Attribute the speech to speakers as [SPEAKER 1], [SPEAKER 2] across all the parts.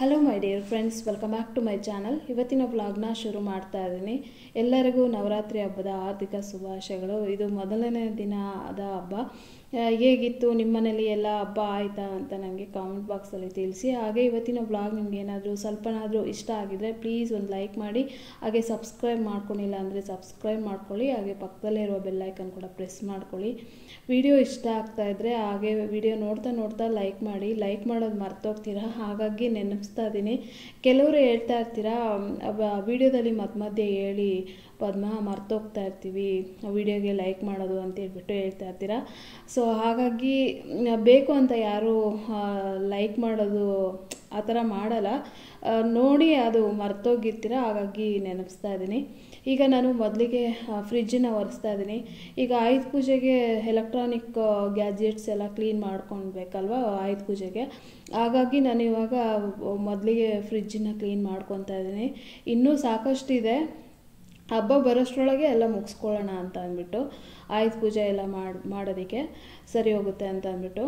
[SPEAKER 1] Hello my dear friends, welcome back to my channel. ಇವತ್ತಿನ ವ್ಲಾಗ್ನ ಶುರು ಮಾಡ್ತಾ ಇದ್ದೀನಿ. ಎಲ್ಲರಿಗೂ ನವರಾತ್ರಿ ಹಬ್ಬದ ಹಾರ್ದಿಕ ಶುಭಾಶಯಗಳು. ಇದು ಮೊದಲನೇ ದಿನದ ಹಬ್ಬ. ಹೇಗಿತ್ತು ನಿಮ್ಮ ಮನೇಲಿ ಎಲ್ಲ ಹಬ್ಬ ಆಯಿತಾ ಅಂತ ನನಗೆ ಕಾಮೆಂಟ್ ಬಾಕ್ಸಲ್ಲಿ ತಿಳಿಸಿ. ಹಾಗೆ ಇವತ್ತಿನ ವ್ಲಾಗ್ ನಿಮ್ಗೆ ಏನಾದರೂ ಸ್ವಲ್ಪನಾದರೂ ಇಷ್ಟ ಆಗಿದರೆ ಪ್ಲೀಸ್ ಒಂದು ಲೈಕ್ ಮಾಡಿ. ಹಾಗೆ ಸಬ್ಸ್ಕ್ರೈಬ್ ಮಾಡ್ಕೊಂಡಿಲ್ಲ ಅಂದರೆ ಸಬ್ಸ್ಕ್ರೈಬ್ ಮಾಡ್ಕೊಳ್ಳಿ. ಹಾಗೆ ಪಕ್ಕದಲ್ಲೇ ಇರುವ ಬೆಲ್ಲೈಕನ್ ಕೂಡ ಪ್ರೆಸ್ ಮಾಡ್ಕೊಳ್ಳಿ. ವಿಡಿಯೋ ಇಷ್ಟ ಆಗ್ತಾ ಇದ್ದರೆ ಹಾಗೆ ವಿಡಿಯೋ ನೋಡ್ತಾ ಲೈಕ್ ಮಾಡಿ. ಲೈಕ್ ಮಾಡೋದು ಮರ್ತೋಗ್ತೀರಾ, ಹಾಗಾಗಿ ನೆನಪಿಸ್ತಾ ಇದ್ದೀನಿ. ಕೆಲವರು ಹೇಳ್ತಾ ಇರ್ತೀರಾ ವಿಡಿಯೋದಲ್ಲಿ ಮಧ್ಯೆ ಹೇಳಿ ಪದ್ಮ ಮರ್ತೋಗ್ತಾ ಇರ್ತೀವಿ ವಿಡಿಯೋಗೆ ಲೈಕ್ ಮಾಡೋದು ಅಂತ ಹೇಳ್ತಾ ಇರ್ತೀರಾ. ಸೊ ಹಾಗಾಗಿ ಬೇಕು ಅಂತ ಯಾರು ಲೈಕ್ ಮಾಡೋದು ಆ ಥರ ಮಾಡಲ್ಲ, ನೋಡಿ ಅದು ಮರ್ತೋಗಿರ್ತೀರ, ಹಾಗಾಗಿ ನೆನಪಿಸ್ತಾ ಇದ್ದೀನಿ. ಈಗ ನಾನು ಮೊದಲಿಗೆ ಫ್ರಿಜ್ಜನ್ನು ಒರೆಸ್ತಾ ಇದ್ದೀನಿ. ಈಗ ಆಯುಧ ಪೂಜೆಗೆ ಎಲೆಕ್ಟ್ರಾನಿಕ್ ಗ್ಯಾಜೆಟ್ಸ್ ಎಲ್ಲ ಕ್ಲೀನ್ ಮಾಡ್ಕೊಳ್ಬೇಕಲ್ವ ಆಯುಧ ಪೂಜೆಗೆ, ಹಾಗಾಗಿ ನಾನು ಇವಾಗ ಮೊದಲಿಗೆ ಫ್ರಿಜ್ಜನ್ನು ಕ್ಲೀನ್ ಮಾಡ್ಕೊತಾ ಇದ್ದೀನಿ. ಇನ್ನೂ ಸಾಕಷ್ಟಿದೆ, ಹಬ್ಬ ಬರೋಷ್ಟರೊಳಗೆ ಎಲ್ಲ ಮುಗಿಸ್ಕೊಳ್ಳೋಣ ಅಂತ ಅಂದ್ಬಿಟ್ಟು, ಆಯುಧ ಪೂಜೆ ಎಲ್ಲ ಮಾಡೋದಕ್ಕೆ ಸರಿ ಹೋಗುತ್ತೆ ಅಂತ ಅಂದ್ಬಿಟ್ಟು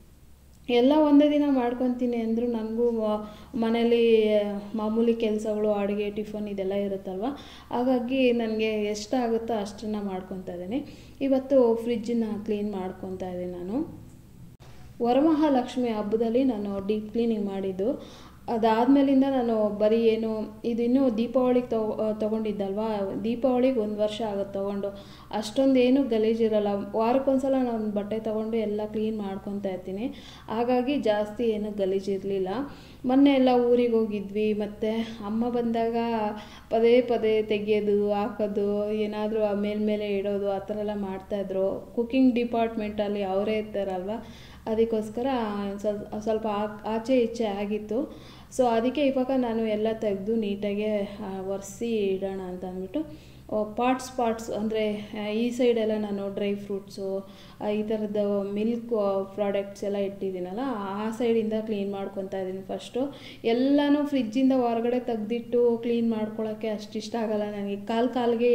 [SPEAKER 1] ಎಲ್ಲ ಒಂದೇ ದಿನ ಮಾಡ್ಕೊತೀನಿ ಅಂದರೂ ನನಗೂ ಮನೇಲಿ ಮಾಮೂಲಿ ಕೆಲಸಗಳು, ಅಡುಗೆ, ಟಿಫನ್ ಇದೆಲ್ಲ ಇರುತ್ತಲ್ವ, ಹಾಗಾಗಿ ನನಗೆ ಎಷ್ಟಾಗುತ್ತೋ ಅಷ್ಟನ್ನು ಮಾಡ್ಕೊತಾ ಇದ್ದೀನಿ. ಇವತ್ತು ಫ್ರಿಜ್ಜನ್ನು ಕ್ಲೀನ್ ಮಾಡ್ಕೊತಾ ಇದ್ದೀನಿ. ನಾನು ವರಮಹಾಲಕ್ಷ್ಮಿ ಹಬ್ಬದಲ್ಲಿ ನಾನು ಡೀಪ್ ಕ್ಲೀನಿಂಗ್ ಮಾಡಿದ್ದು. ಅದಾದಮೇಲಿಂದ ನಾನು ಬರೀ ಏನು ಇದು ಇನ್ನೂ ದೀಪಾವಳಿಗೆ ತೊಗೊಂಡಿದ್ದಲ್ವ, ದೀಪಾವಳಿಗೆ 1 ವರ್ಷ ಆಗುತ್ತೆ ತೊಗೊಂಡು. ಅಷ್ಟೊಂದು ಏನು ಗಲೀಜಿರಲ್ಲ. ವಾರಕ್ಕೊಂದ್ಸಲ ನಾನು ಬಟ್ಟೆ ತೊಗೊಂಡು ಎಲ್ಲ ಕ್ಲೀನ್ ಮಾಡ್ಕೊತಾ ಇರ್ತೀನಿ, ಹಾಗಾಗಿ ಜಾಸ್ತಿ ಏನು ಗಲೀಜಿರಲಿಲ್ಲ. ಮೊನ್ನೆ ಎಲ್ಲ ಊರಿಗೆ ಹೋಗಿದ್ವಿ, ಮತ್ತು ಅಮ್ಮ ಬಂದಾಗ ಪದೇ ತೆಗೆಯೋದು, ಹಾಕೋದು, ಏನಾದರೂ ಮೇಲ್ಮೇಲೆ ಇಡೋದು ಆ ಥರ ಎಲ್ಲ ಮಾಡ್ತಾಯಿದ್ರು. ಕುಕ್ಕಿಂಗ್ ಡಿಪಾರ್ಟ್ಮೆಂಟಲ್ಲಿ ಅವರೇ ಇರ್ತಾರಲ್ವ, ಅದಕ್ಕೋಸ್ಕರ ಸ್ವಲ್ಪ ಆಚೆ ಈಚೆ ಆಗಿತ್ತು. ಸೊ ಅದಕ್ಕೆ ಇವಾಗ ನಾನು ಎಲ್ಲ ತೆಗೆದು ನೀಟಾಗಿ ಒರೆಸಿ ಇಡೋಣ ಅಂತ ಅಂದ್ಬಿಟ್ಟು ಪಾರ್ಟ್ಸ್ ಅಂದರೆ ಈ ಸೈಡೆಲ್ಲ ನಾನು ಡ್ರೈ ಫ್ರೂಟ್ಸು, ಈ ಥರದ್ದು ಮಿಲ್ಕ್ ಪ್ರಾಡಕ್ಟ್ಸ್ ಎಲ್ಲ ಇಟ್ಟಿದ್ದೀನಲ್ಲ, ಆ ಸೈಡಿಂದ ಕ್ಲೀನ್ ಮಾಡ್ಕೊತಾ ಇದ್ದೀನಿ. ಫಸ್ಟು ಎಲ್ಲನೂ ಫ್ರಿಜ್ಜಿಂದ ಹೊರಗಡೆ ತೆಗೆದಿಟ್ಟು ಕ್ಲೀನ್ ಮಾಡ್ಕೊಳ್ಳೋಕ್ಕೆ ಅಷ್ಟಿಷ್ಟ ಆಗಲ್ಲ ನನಗೆ. ಕಾಲಿಗೆ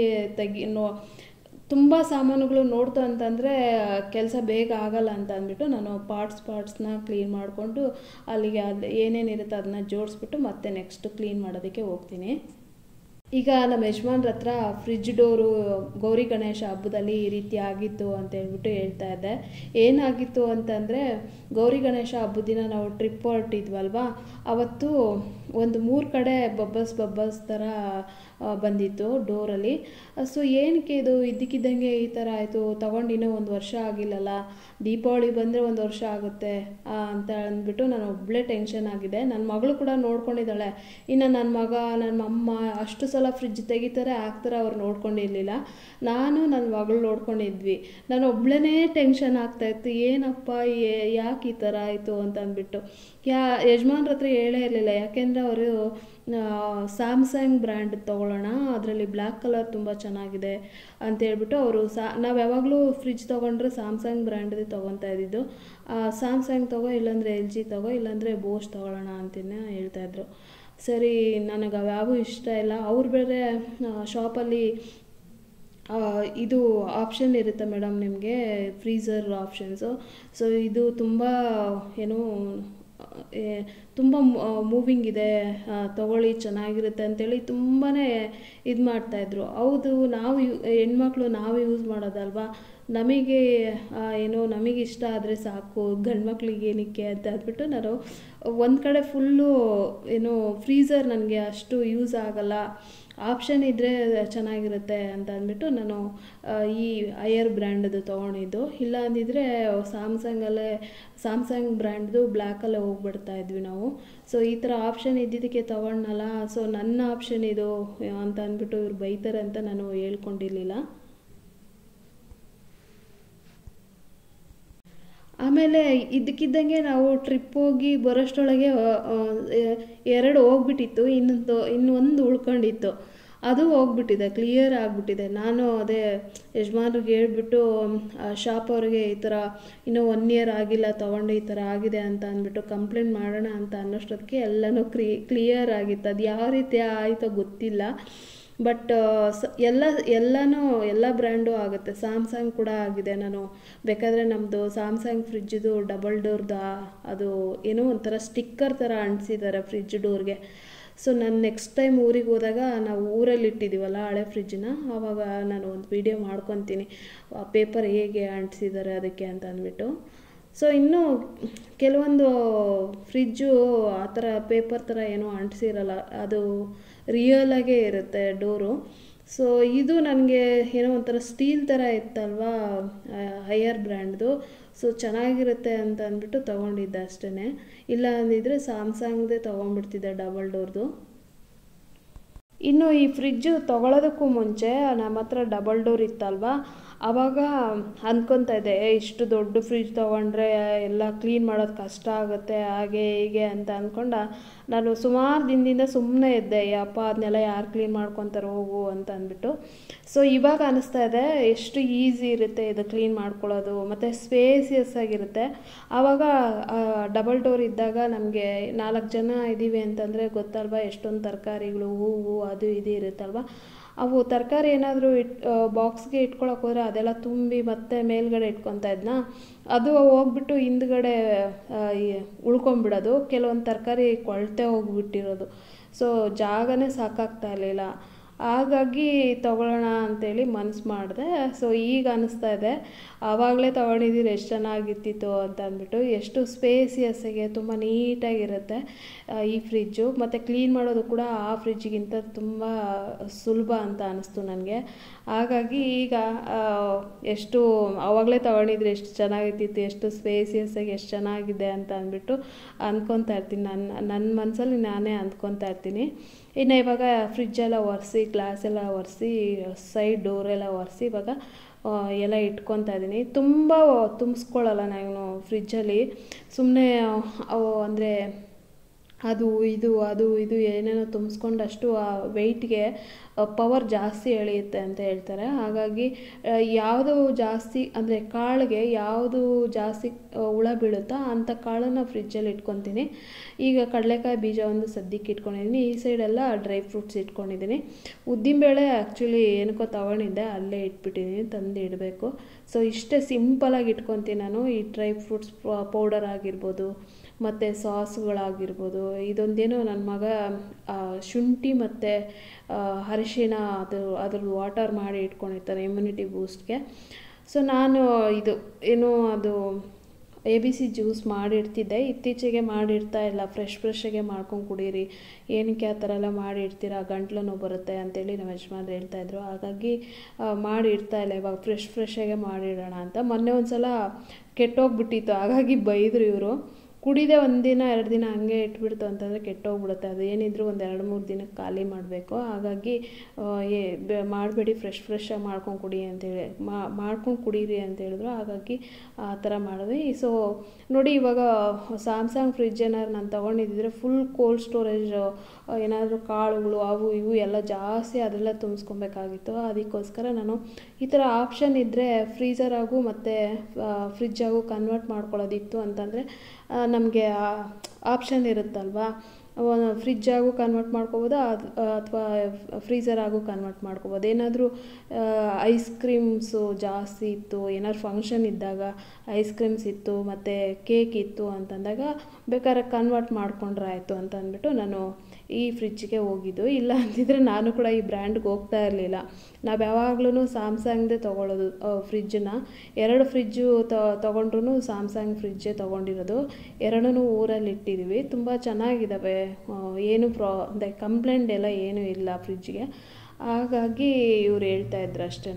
[SPEAKER 1] ತುಂಬ ಸಾಮಾನುಗಳು ನೋಡ್ತು ಅಂತಂದರೆ ಕೆಲಸ ಬೇಗ ಆಗಲ್ಲ ಅಂತ ಅಂದ್ಬಿಟ್ಟು ನಾನು ಪಾರ್ಟ್ಸ್ನ ಕ್ಲೀನ್ ಮಾಡಿಕೊಂಡು ಅಲ್ಲಿಗೆ ಏನೇನಿರುತ್ತೆ ಅದನ್ನ ಜೋಡಿಸ್ಬಿಟ್ಟು ಮತ್ತೆ ನೆಕ್ಸ್ಟ್ ಕ್ಲೀನ್ ಮಾಡೋದಕ್ಕೆ ಹೋಗ್ತೀನಿ. ಈಗ ನಮ್ಮ ಯಜಮಾನ್ರ ಹತ್ರ ಫ್ರಿಜ್ ಡೋರು ಗೌರಿ ಗಣೇಶ ಹಬ್ಬದಲ್ಲಿ ಈ ರೀತಿ ಆಗಿತ್ತು ಅಂತ ಹೇಳ್ಬಿಟ್ಟು ಹೇಳ್ತಾ ಇದ್ದೆ. ಏನಾಗಿತ್ತು ಅಂತಂದರೆ, ಗೌರಿ ಗಣೇಶ ಹಬ್ಬದ ದಿನ ನಾವು ಟ್ರಿಪ್ ಹೊರಟಿದ್ವಲ್ವ, ಅವತ್ತು ಒಂದು 3 ಕಡೆ ಬಬ್ಬಲ್ಸ್ ಥರ ಬಂದಿತ್ತು ಡೋರಲ್ಲಿ. ಸೊ ಏನಕ್ಕೆ ಇದು ಇದ್ದಕ್ಕಿದ್ದಂಗೆ ಈ ಥರ ಆಯಿತು, ತೊಗೊಂಡಿನ್ನೂ 1 ವರ್ಷ ಆಗಿಲ್ಲಲ್ಲ, ದೀಪಾವಳಿ ಬಂದರೆ 1 ವರ್ಷ ಆಗುತ್ತೆ ಅಂತ ಅಂದ್ಬಿಟ್ಟು ನಾನು ಒಬ್ಬಳೇ ಟೆನ್ಷನ್ ಆಗಿದೆ. ನನ್ನ ಮಗಳು ಕೂಡ ನೋಡ್ಕೊಂಡಿದ್ದಾಳೆ. ಇನ್ನು ನನ್ನ ಮಗ, ನನ್ನ ಅಮ್ಮ ಅಷ್ಟು ಸಲ ಫ್ರಿಜ್ ತೆಗಿತಾರೆ ಹಾಕ್ತಾರೆ, ಅವ್ರು ನೋಡ್ಕೊಂಡಿರಲಿಲ್ಲ. ನಾನು ನನ್ನ ಮಗಳು ನೋಡ್ಕೊಂಡಿದ್ವಿ. ನಾನು ಒಬ್ಬಳೇ ಟೆನ್ಷನ್ ಆಗ್ತಾಯಿತ್ತು, ಏನಪ್ಪ ಯಾಕೆ ಈ ಥರ ಆಯಿತು ಅಂತ ಅಂದ್ಬಿಟ್ಟು. ಯಜಮಾನ್ರ ಹತ್ರ ಹೇಳೇ ಇರಲಿಲ್ಲ, ಯಾಕೆಂದರೆ ಅವರು ಸ್ಯಾಮ್ಸಂಗ್ ಬ್ರ್ಯಾಂಡ್ ತೊಗೊಳ್ಳೋಣ, ಅದರಲ್ಲಿ ಬ್ಲ್ಯಾಕ್ ಕಲರ್ ತುಂಬ ಚೆನ್ನಾಗಿದೆ ಅಂತ ಹೇಳ್ಬಿಟ್ಟು ಅವರು ನಾವು ಯಾವಾಗಲೂ ಫ್ರಿಜ್ ತೊಗೊಂಡ್ರೆ ಸ್ಯಾಮ್ಸಂಗ್ ಬ್ರ್ಯಾಂಡ್ದೇ ತೊಗೊತಾ ಇದ್ದಿದ್ದು. ಸ್ಯಾಮ್ಸಂಗ್ ತೊಗೋ, ಇಲ್ಲಾಂದರೆ LG ತೊಗೋ, ಇಲ್ಲಾಂದರೆ ಬೋಸ್ ತೊಗೊಳ್ಳೋಣ ಅಂತಲೇ ಹೇಳ್ತಾಯಿದ್ರು. ಸರಿ, ನನಗೆ ಅವ್ಯಾವೂ ಇಷ್ಟ ಇಲ್ಲ. ಅವ್ರು ಬೇರೆ ಶಾಪಲ್ಲಿ ಇದು ಆಪ್ಷನ್ ಇರುತ್ತೆ ಮೇಡಮ್ ನಿಮಗೆ, ಫ್ರೀಝರ್ ಆಪ್ಷನ್ಸು. ಸೊ ಇದು ತುಂಬ ತುಂಬ ಮೂವಿಂಗ್ ಇದೆ, ತೊಗೊಳ್ಳಿ ಚೆನ್ನಾಗಿರುತ್ತೆ ಅಂತೇಳಿ ತುಂಬಾ ಇದು ಮಾಡ್ತಾಯಿದ್ರು. ಹೌದು, ನಾವು ಹೆಣ್ಮಕ್ಳು ನಾವು ಯೂಸ್ ಮಾಡೋದಲ್ವಾ, ನಮಗೆ ನಮಗೆ ಇಷ್ಟ ಆದರೆ ಸಾಕು, ಗಂಡು ಮಕ್ಳಿಗೆ ಏನಕ್ಕೆ ಅಂತ ಅಂದ್ಬಿಟ್ಟು ನಾನು ಒಂದು ಕಡೆ ಫುಲ್ಲು ಫ್ರೀಝರ್ ನನಗೆ ಅಷ್ಟು ಯೂಸ್ ಆಗಲ್ಲ, ಆಪ್ಷನ್ ಇದ್ದರೆ ಚೆನ್ನಾಗಿರುತ್ತೆ ಅಂತ ಅಂದ್ಬಿಟ್ಟು ನಾನು ಈ ಹೈಯರ್ ಬ್ರ್ಯಾಂಡದು ತೊಗೊಂಡಿದ್ದು. ಇಲ್ಲ ಅಂದಿದ್ರೆ ಸ್ಯಾಮ್ಸಂಗ್ ಬ್ರ್ಯಾಂಡ್ದು ಬ್ಲ್ಯಾಕಲ್ಲೇ ಹೋಗ್ಬಿಡ್ತಾ ಇದ್ವಿ ನಾವು. ಸೊ ಈ ಥರ ಆಪ್ಷನ್ ಇದ್ದಿದ್ದಕ್ಕೆ ತೊಗೊಂಡಲ್ಲ, ಸೊ ನನ್ನ ಆಪ್ಷನ್ ಇದು ಅಂತ ಅಂದ್ಬಿಟ್ಟು ಇವ್ರು ಬೈತಾರೆ ಅಂತ ನಾನು ಹೇಳ್ಕೊಂಡಿರಲಿಲ್ಲ. ಆಮೇಲೆ ಇದ್ದಕ್ಕಿದ್ದಂಗೆ ನಾವು ಟ್ರಿಪ್ ಹೋಗಿ ಬರೋಷ್ಟರೊಳಗೆ 2 ಹೋಗ್ಬಿಟ್ಟಿತ್ತು, ಇನ್ನೊಂದು ಉಳ್ಕೊಂಡಿತ್ತು, ಅದು ಹೋಗ್ಬಿಟ್ಟಿದೆ, ಕ್ಲಿಯರ್ ಆಗಿಬಿಟ್ಟಿದೆ. ನಾನು ಅದೇ ಯಜಮಾನ್ರಿಗೆ ಹೇಳ್ಬಿಟ್ಟು ಶಾಪ್ ಅವ್ರಿಗೆ ಈ ಥರ ಇನ್ನೂ 1 ಇಯರ್ ಆಗಿಲ್ಲ ತೊಗೊಂಡು ಈ ಥರ ಆಗಿದೆ ಅಂತ ಅಂದ್ಬಿಟ್ಟು ಕಂಪ್ಲೇಂಟ್ ಮಾಡೋಣ ಅಂತ ಅನ್ನೋಷ್ಟೊತ್ತಿಗೆ ಎಲ್ಲನೂ ಕ್ಲಿಯರ್ ಆಗಿತ್ತು. ಅದು ಯಾವ ರೀತಿ ಆಯಿತೋ ಗೊತ್ತಿಲ್ಲ. ಬಟ್ ಎಲ್ಲ ಬ್ರ್ಯಾಂಡು ಆಗುತ್ತೆ. ಸ್ಯಾಮ್ಸಂಗ್ ಕೂಡ ಆಗಿದೆ. ನಾನು ಬೇಕಾದರೆ ನಮ್ಮದು ಸ್ಯಾಮ್ಸಂಗ್ ಫ್ರಿಜ್ದು ಡಬಲ್ ಡೋರ್ದು ಅದು ಏನೋ ಒಂಥರ ಸ್ಟಿಕ್ಕರ್ ಥರ ಅಂಟಿಸಿದ್ದಾರೆ ಫ್ರಿಜ್ ಡೋರ್ಗೆ. ಸೊ ನಾನು ನೆಕ್ಸ್ಟ್ ಟೈಮ್ ಊರಿಗೆ ಹೋದಾಗ ನಾವು ಊರಲ್ಲಿ ಇಟ್ಟಿದ್ದೀವಲ್ಲ ಹಳೆ ಫ್ರಿಜ್ನ, ಆವಾಗ ನಾನು ಒಂದು ವಿಡಿಯೋ ಮಾಡ್ಕೊತೀನಿ ಪೇಪರ್ ಹೇಗೆ ಅಂಟಿಸಿದ್ದಾರೆ ಅದಕ್ಕೆ ಅಂತ ಅಂದ್ಬಿಟ್ಟು. ಸೊ ಇನ್ನೂ ಕೆಲವೊಂದು ಫ್ರಿಜ್ಜು ಆ ಥರ ಪೇಪರ್ ಥರ ಏನೋ ಅಂಟಿಸಿರಲ್ಲ, ಅದು ರಿಯಲಾಗೇ ಇರುತ್ತೆ ಡೋರು. ಸೊ ಇದು ನನಗೆ ಏನೋ ಒಂಥರ ಸ್ಟೀಲ್ ಥರ ಇತ್ತಲ್ವಾ, ಹೈಯರ್ ಬ್ರ್ಯಾಂಡ್ದು. ಸೊ ಚೆನ್ನಾಗಿರುತ್ತೆ ಅಂತ ಅಂದ್ಬಿಟ್ಟು ತೊಗೊಂಡಿದ್ದೆ ಅಷ್ಟೇ. ಇಲ್ಲ ಅಂದಿದ್ರೆ ಸ್ಯಾಮ್ಸಂಗ್ದೇ ತೊಗೊಂಡ್ಬಿಡ್ತಿದ್ದೆ ಡಬಲ್ ಡೋರ್ದು. ಇನ್ನು ಈ ಫ್ರಿಜ್ಜು ತೊಗೊಳೋದಕ್ಕೂ ಮುಂಚೆ ನಮ್ಮ ಹತ್ರ ಡಬಲ್ ಡೋರ್ ಇತ್ತಲ್ವ, ಆವಾಗ ಅಂದ್ಕೊತಾ ಇದ್ದೆ ಇಷ್ಟು ದೊಡ್ಡ ಫ್ರಿಜ್ ತೊಗೊಂಡ್ರೆ ಎಲ್ಲ ಕ್ಲೀನ್ ಮಾಡೋದು ಕಷ್ಟ ಆಗುತ್ತೆ ಹಾಗೆ ಹೀಗೆ ಅಂತ ಅಂದ್ಕೊಂಡು ನಾನು ಸುಮಾರು ದಿನದಿಂದ ಸುಮ್ಮನೆ ಇದ್ದೆ. ಯಪ್ಪ ಅದನ್ನೆಲ್ಲ ಯಾರು ಕ್ಲೀನ್ ಮಾಡ್ಕೊತಾರೆ ಹೋಗು ಅಂತ ಅಂದ್ಬಿಟ್ಟು. ಸೊ ಇವಾಗ ಅನ್ನಿಸ್ತಾ ಇದೆ ಎಷ್ಟು ಈಸಿ ಇರುತ್ತೆ ಇದು ಕ್ಲೀನ್ ಮಾಡ್ಕೊಳ್ಳೋದು, ಮತ್ತು ಸ್ಪೇಸಿಯಸ್ ಆಗಿರುತ್ತೆ. ಆವಾಗ ಡಬಲ್ ಡೋರ್ ಇದ್ದಾಗ ನಮಗೆ 4 ಜನ ಇದ್ದೀವಿ ಅಂತಂದರೆ ಗೊತ್ತಲ್ವ, ಎಷ್ಟೊಂದು ತರಕಾರಿಗಳು, ಹೂವು, ಅದು ಇದು ಇರುತ್ತಲ್ವ. ಅವು ತರಕಾರಿ ಏನಾದರೂ ಬಾಕ್ಸ್ಗೆ ಇಟ್ಕೊಳಕ್ಕೆ ಹೋದರೆ ಅದೆಲ್ಲ ತುಂಬಿ ಮತ್ತೆ ಮೇಲ್ಗಡೆ ಇಟ್ಕೊತಾ ಇದ್ನ, ಅದು ಹೋಗ್ಬಿಟ್ಟು ಹಿಂದ್ಗಡೆ ಉಳ್ಕೊಂಬಿಡೋದು. ಕೆಲವೊಂದು ತರಕಾರಿ ಕೊಳ್ತೆ ಹೋಗ್ಬಿಟ್ಟಿರೋದು. ಸೊ ಜಾಗನೇ ಸಾಕಾಗ್ತಾ ಇರಲಿಲ್ಲ. ಹಾಗಾಗಿ ತೊಗೊಳ್ಳೋಣ ಅಂತೇಳಿ ಮನಸ್ಸು ಮಾಡಿದೆ. ಸೊ ಈಗ ಅನ್ನಿಸ್ತಾ ಇದೆ ಆವಾಗಲೇ ತೊಗೊಂಡಿದ್ದೀರಿ ಎಷ್ಟು ಚೆನ್ನಾಗಿರ್ತಿತ್ತು ಅಂತ ಅಂದ್ಬಿಟ್ಟು. ಎಷ್ಟು ಸ್ಪೇಸಿಯಸ್ಸಾಗೆ ತುಂಬ ನೀಟಾಗಿರುತ್ತೆ ಈ ಫ್ರಿಜ್ಜು, ಮತ್ತು ಕ್ಲೀನ್ ಮಾಡೋದು ಕೂಡ ಆ ಫ್ರಿಜ್ಗಿಂತ ತುಂಬ ಸುಲಭ ಅಂತ ಅನ್ನಿಸ್ತು ನನಗೆ. ಹಾಗಾಗಿ ಈಗ ಎಷ್ಟು ಆವಾಗಲೇ ತೊಗೊಂಡಿದ್ರೆ ಎಷ್ಟು ಚೆನ್ನಾಗಿರ್ತಿತ್ತು, ಎಷ್ಟು ಸ್ಪೇಸಿಯಸ್ಸಾಗಿ ಎಷ್ಟು ಚೆನ್ನಾಗಿದೆ ಅಂತ ಅಂದ್ಬಿಟ್ಟು ಅಂದ್ಕೊತಾ ಇರ್ತೀನಿ. ನನ್ನ ಮನಸ್ಸಲ್ಲಿ ನಾನೇ ಅಂದ್ಕೊತಾ ಇರ್ತೀನಿ. ಇನ್ನು ಇವಾಗ ಫ್ರಿಜ್ಜೆಲ್ಲ ಒರೆಸಿ, ಗ್ಲಾಸ್ ಎಲ್ಲ ಒರೆಸಿ, ಸೈಡ್ ಡೋರೆಲ್ಲ ಒರೆಸಿ ಇವಾಗ ಎಲ್ಲ ಇಟ್ಕೊತಾ ಇದ್ದೀನಿ. ತುಂಬ ತುಂಬಿಸ್ಕೊಳ್ಳಲ್ಲ ನಾನು ಫ್ರಿಜ್ಜಲ್ಲಿ. ಸುಮ್ಮನೆ ಅವು ಅಂದರೆ ಅದು ಇದು ಏನೇನೋ ತುಂಬಿಸ್ಕೊಂಡಷ್ಟು ಆ ವೆಯ್ಟ್ಗೆ ಪವರ್ ಜಾಸ್ತಿ ಎಳೆಯುತ್ತೆ ಅಂತ ಹೇಳ್ತಾರೆ. ಹಾಗಾಗಿ ಯಾವುದು ಜಾಸ್ತಿ ಅಂದರೆ ಕಾಳಿಗೆ ಯಾವುದು ಜಾಸ್ತಿ ಹುಳ ಬೀಳುತ್ತಾ ಅಂಥ ಕಾಳನ್ನು ಫ್ರಿಜ್ಜಲ್ಲಿ ಇಟ್ಕೊತೀನಿ. ಈಗ ಕಡಲೆಕಾಯಿ ಬೀಜ ಒಂದು ಸದ್ಯಕ್ಕೆ ಇಟ್ಕೊಂಡಿದ್ದೀನಿ. ಈ ಸೈಡೆಲ್ಲ ಡ್ರೈ ಫ್ರೂಟ್ಸ್ ಇಟ್ಕೊಂಡಿದ್ದೀನಿ. ಉದ್ದಿನಬೇಳೆ ಆ್ಯಕ್ಚುಲಿ ಏನಕ್ಕೋ ತೊಗೊಂಡಿದ್ದೆ, ಅಲ್ಲೇ ಇಟ್ಬಿಟ್ಟಿದ್ದೀನಿ, ತಂದು ಇಡಬೇಕು. ಸೊ ಇಷ್ಟೇ ಸಿಂಪಲಾಗಿ ಇಟ್ಕೊತೀನಿ ನಾನು. ಈ ಡ್ರೈ ಫ್ರೂಟ್ಸ್ ಪೌಡರ್ ಆಗಿರ್ಬೋದು, ಮತ್ತು ಸಾಸ್ಗಳಾಗಿರ್ಬೋದು. ಇದೊಂದೇನೋ ನನ್ನ ಮಗ ಶುಂಠಿ ಮತ್ತು ಅರಿಶಿಣ ಅದ್ರದ್ದು ವಾಟರ್ ಮಾಡಿ ಇಟ್ಕೊಂಡಿರ್ತಾನೆ ಇಮ್ಯುನಿಟಿ ಬೂಸ್ಟ್ಗೆ. ಸೊ ನಾನು ಇದು ಏನೋ ಅದು ABC ಜ್ಯೂಸ್ ಮಾಡಿಡ್ತಿದ್ದೆ, ಇತ್ತೀಚೆಗೆ ಮಾಡಿಡ್ತಾ ಇಲ್ಲ. ಫ್ರೆಶ್ಶಾಗೆ ಮಾಡ್ಕೊಂಡು ಕುಡೀರಿ, ಏನಕ್ಕೆ ಆ ಥರ ಎಲ್ಲ ಮಾಡಿಡ್ತೀರಾ, ಗಂಟ್ಲು ನೋವು ಬರುತ್ತೆ ಅಂತೇಳಿ ನಮ್ಮ ಯಜಮಾನ್ರು ಹೇಳ್ತಾಯಿದ್ರು. ಹಾಗಾಗಿ ಮಾಡಿಡ್ತಾ ಇಲ್ಲ, ಇವಾಗ ಫ್ರೆಶ್ಶಾಗೆ ಮಾಡಿಡೋಣ ಅಂತ. ಮೊನ್ನೆ ಒಂದು ಸಲ ಕೆಟ್ಟೋಗ್ಬಿಟ್ಟಿತ್ತು, ಹಾಗಾಗಿ ಬೈದರು ಇವರು. ಕುಡಿದೆ 1 ದಿನ 2 ದಿನ ಹಂಗೆ ಇಟ್ಬಿಡ್ತು ಅಂತಂದರೆ ಕೆಟ್ಟೋಗ್ಬಿಡುತ್ತೆ. ಅದು ಏನಿದ್ರು ಒಂದು 2-3 ದಿನಕ್ಕೆ ಖಾಲಿ ಮಾಡಬೇಕು. ಹಾಗಾಗಿ ಮಾಡಬೇಡಿ, ಫ್ರೆಶ್ಶಾಗಿ ಮಾಡ್ಕೊಂಡು ಕುಡಿ ಅಂತೇಳಿ ಮಾಡ್ಕೊಂಡು ಕುಡೀರಿ ಅಂತ ಹೇಳಿದ್ರು. ಹಾಗಾಗಿ ಆ ಥರ ಮಾಡಿದ್ವಿ. ಸೊ ನೋಡಿ, ಇವಾಗ ಸ್ಯಾಮ್ಸಂಗ್ ಫ್ರಿಜ್ ಏನಾದ್ರು ನಾನು ತೊಗೊಂಡಿದ್ದಿದ್ರೆ ಫುಲ್ ಕೋಲ್ಡ್ ಸ್ಟೋರೇಜ್, ಏನಾದರೂ ಕಾಳುಗಳು ಅವು ಇವು ಎಲ್ಲ ಜಾಸ್ತಿ ಅದೆಲ್ಲ ತುಂಬಿಸ್ಕೊಬೇಕಾಗಿತ್ತು. ಅದಕ್ಕೋಸ್ಕರ ನಾನು ಈ ಥರ ಆಪ್ಷನ್ ಇದ್ದರೆ ಫ್ರೀಝರಾಗೂ ಮತ್ತು ಫ್ರಿಜ್ಜಾಗೂ ಕನ್ವರ್ಟ್ ಮಾಡ್ಕೊಳ್ಳೋದಿತ್ತು ಅಂತಂದರೆ ನಮಗೆ ಆಪ್ಷನ್ ಇರುತ್ತಲ್ವಾ, ಫ್ರಿಜ್ಜಾಗೂ ಕನ್ವರ್ಟ್ ಮಾಡ್ಕೋಬೋದು ಅಥವಾ ಫ್ರೀಝರಾಗೂ ಕನ್ವರ್ಟ್ ಮಾಡ್ಕೋಬೋದು. ಏನಾದರೂ ಐಸ್ ಕ್ರೀಮ್ಸು ಜಾಸ್ತಿ ಇತ್ತು, ಏನಾದ್ರು ಫಂಕ್ಷನ್ ಇದ್ದಾಗ ಐಸ್ ಕ್ರೀಮ್ಸ್ ಇತ್ತು ಮತ್ತು ಕೇಕ್ ಇತ್ತು ಅಂತಂದಾಗ ಬೇಕಾದ್ರೆ ಕನ್ವರ್ಟ್ ಮಾಡ್ಕೊಂಡ್ರೆ ಆಯಿತು ಅಂತ ಅಂದ್ಬಿಟ್ಟು ನಾನು ಈ ಫ್ರಿಜ್ಜಿಗೆ ಹೋಗಿದ್ದು. ಇಲ್ಲ ಅಂತಿದ್ರೆ ನಾನು ಕೂಡ ಈ ಬ್ರ್ಯಾಂಡ್ಗೆ ಹೋಗ್ತಾ ಇರಲಿಲ್ಲ. ನಾವು ಯಾವಾಗ್ಲೂ ಸ್ಯಾಮ್ಸಂಗ್ದೇ ತೊಗೊಳ್ಳೋದು ಫ್ರಿಜ್ಜನ್ನ. 2 ಫ್ರಿಜ್ಜು ತೊಗೊಂಡ್ರೂ ಸ್ಯಾಮ್ಸಂಗ್ ಫ್ರಿಜ್ಜೇ ತೊಗೊಂಡಿರೋದು. 2 ಊರಲ್ಲಿ ಇಟ್ಟಿದ್ದೀವಿ, ತುಂಬ ಚೆನ್ನಾಗಿದ್ದಾವೆ, ಏನು ಅಂದರೆ ಕಂಪ್ಲೇಂಟ್ ಎಲ್ಲ ಏನೂ ಇಲ್ಲ ಫ್ರಿಜ್ಜಿಗೆ. ಹಾಗಾಗಿ ಇವ್ರು ಹೇಳ್ತಾಯಿದ್ರು ಅಷ್ಟೇ.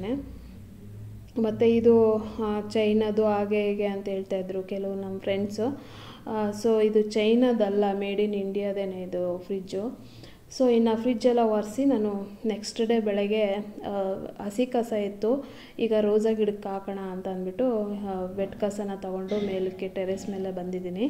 [SPEAKER 1] ಮತ್ತು ಇದು ಚೈನಾದು ಹಾಗೆ ಹೀಗೆ ಅಂತ ಹೇಳ್ತಾಯಿದ್ರು ಕೆಲವು ನಮ್ಮ ಫ್ರೆಂಡ್ಸು. ಸೊ ಇದು ಚೈನಾದಲ್ಲ, ಮೇಡ್ ಇನ್ ಇಂಡಿಯಾದೇನೆ ಇದು ಫ್ರಿಜ್ಜು. ಸೊ ಇನ್ನು ಫ್ರಿಜ್ಜೆಲ್ಲ ಒರೆಸಿ ನಾನು ನೆಕ್ಸ್ಟ್ ಡೇ ಬೆಳಗ್ಗೆ ಹಸಿ ಕಸ ಇತ್ತು, ಈಗ ರೋಸಾ ಗಿಡಕ್ಕೆ ಹಾಕೋಣ ಅಂತ ಅಂದ್ಬಿಟ್ಟು ವೆಟ್ ಕಸನ ತೊಗೊಂಡು ಮೇಲಕ್ಕೆ ಟೆರೆಸ್ ಮೇಲೆ ಬಂದಿದ್ದೀನಿ.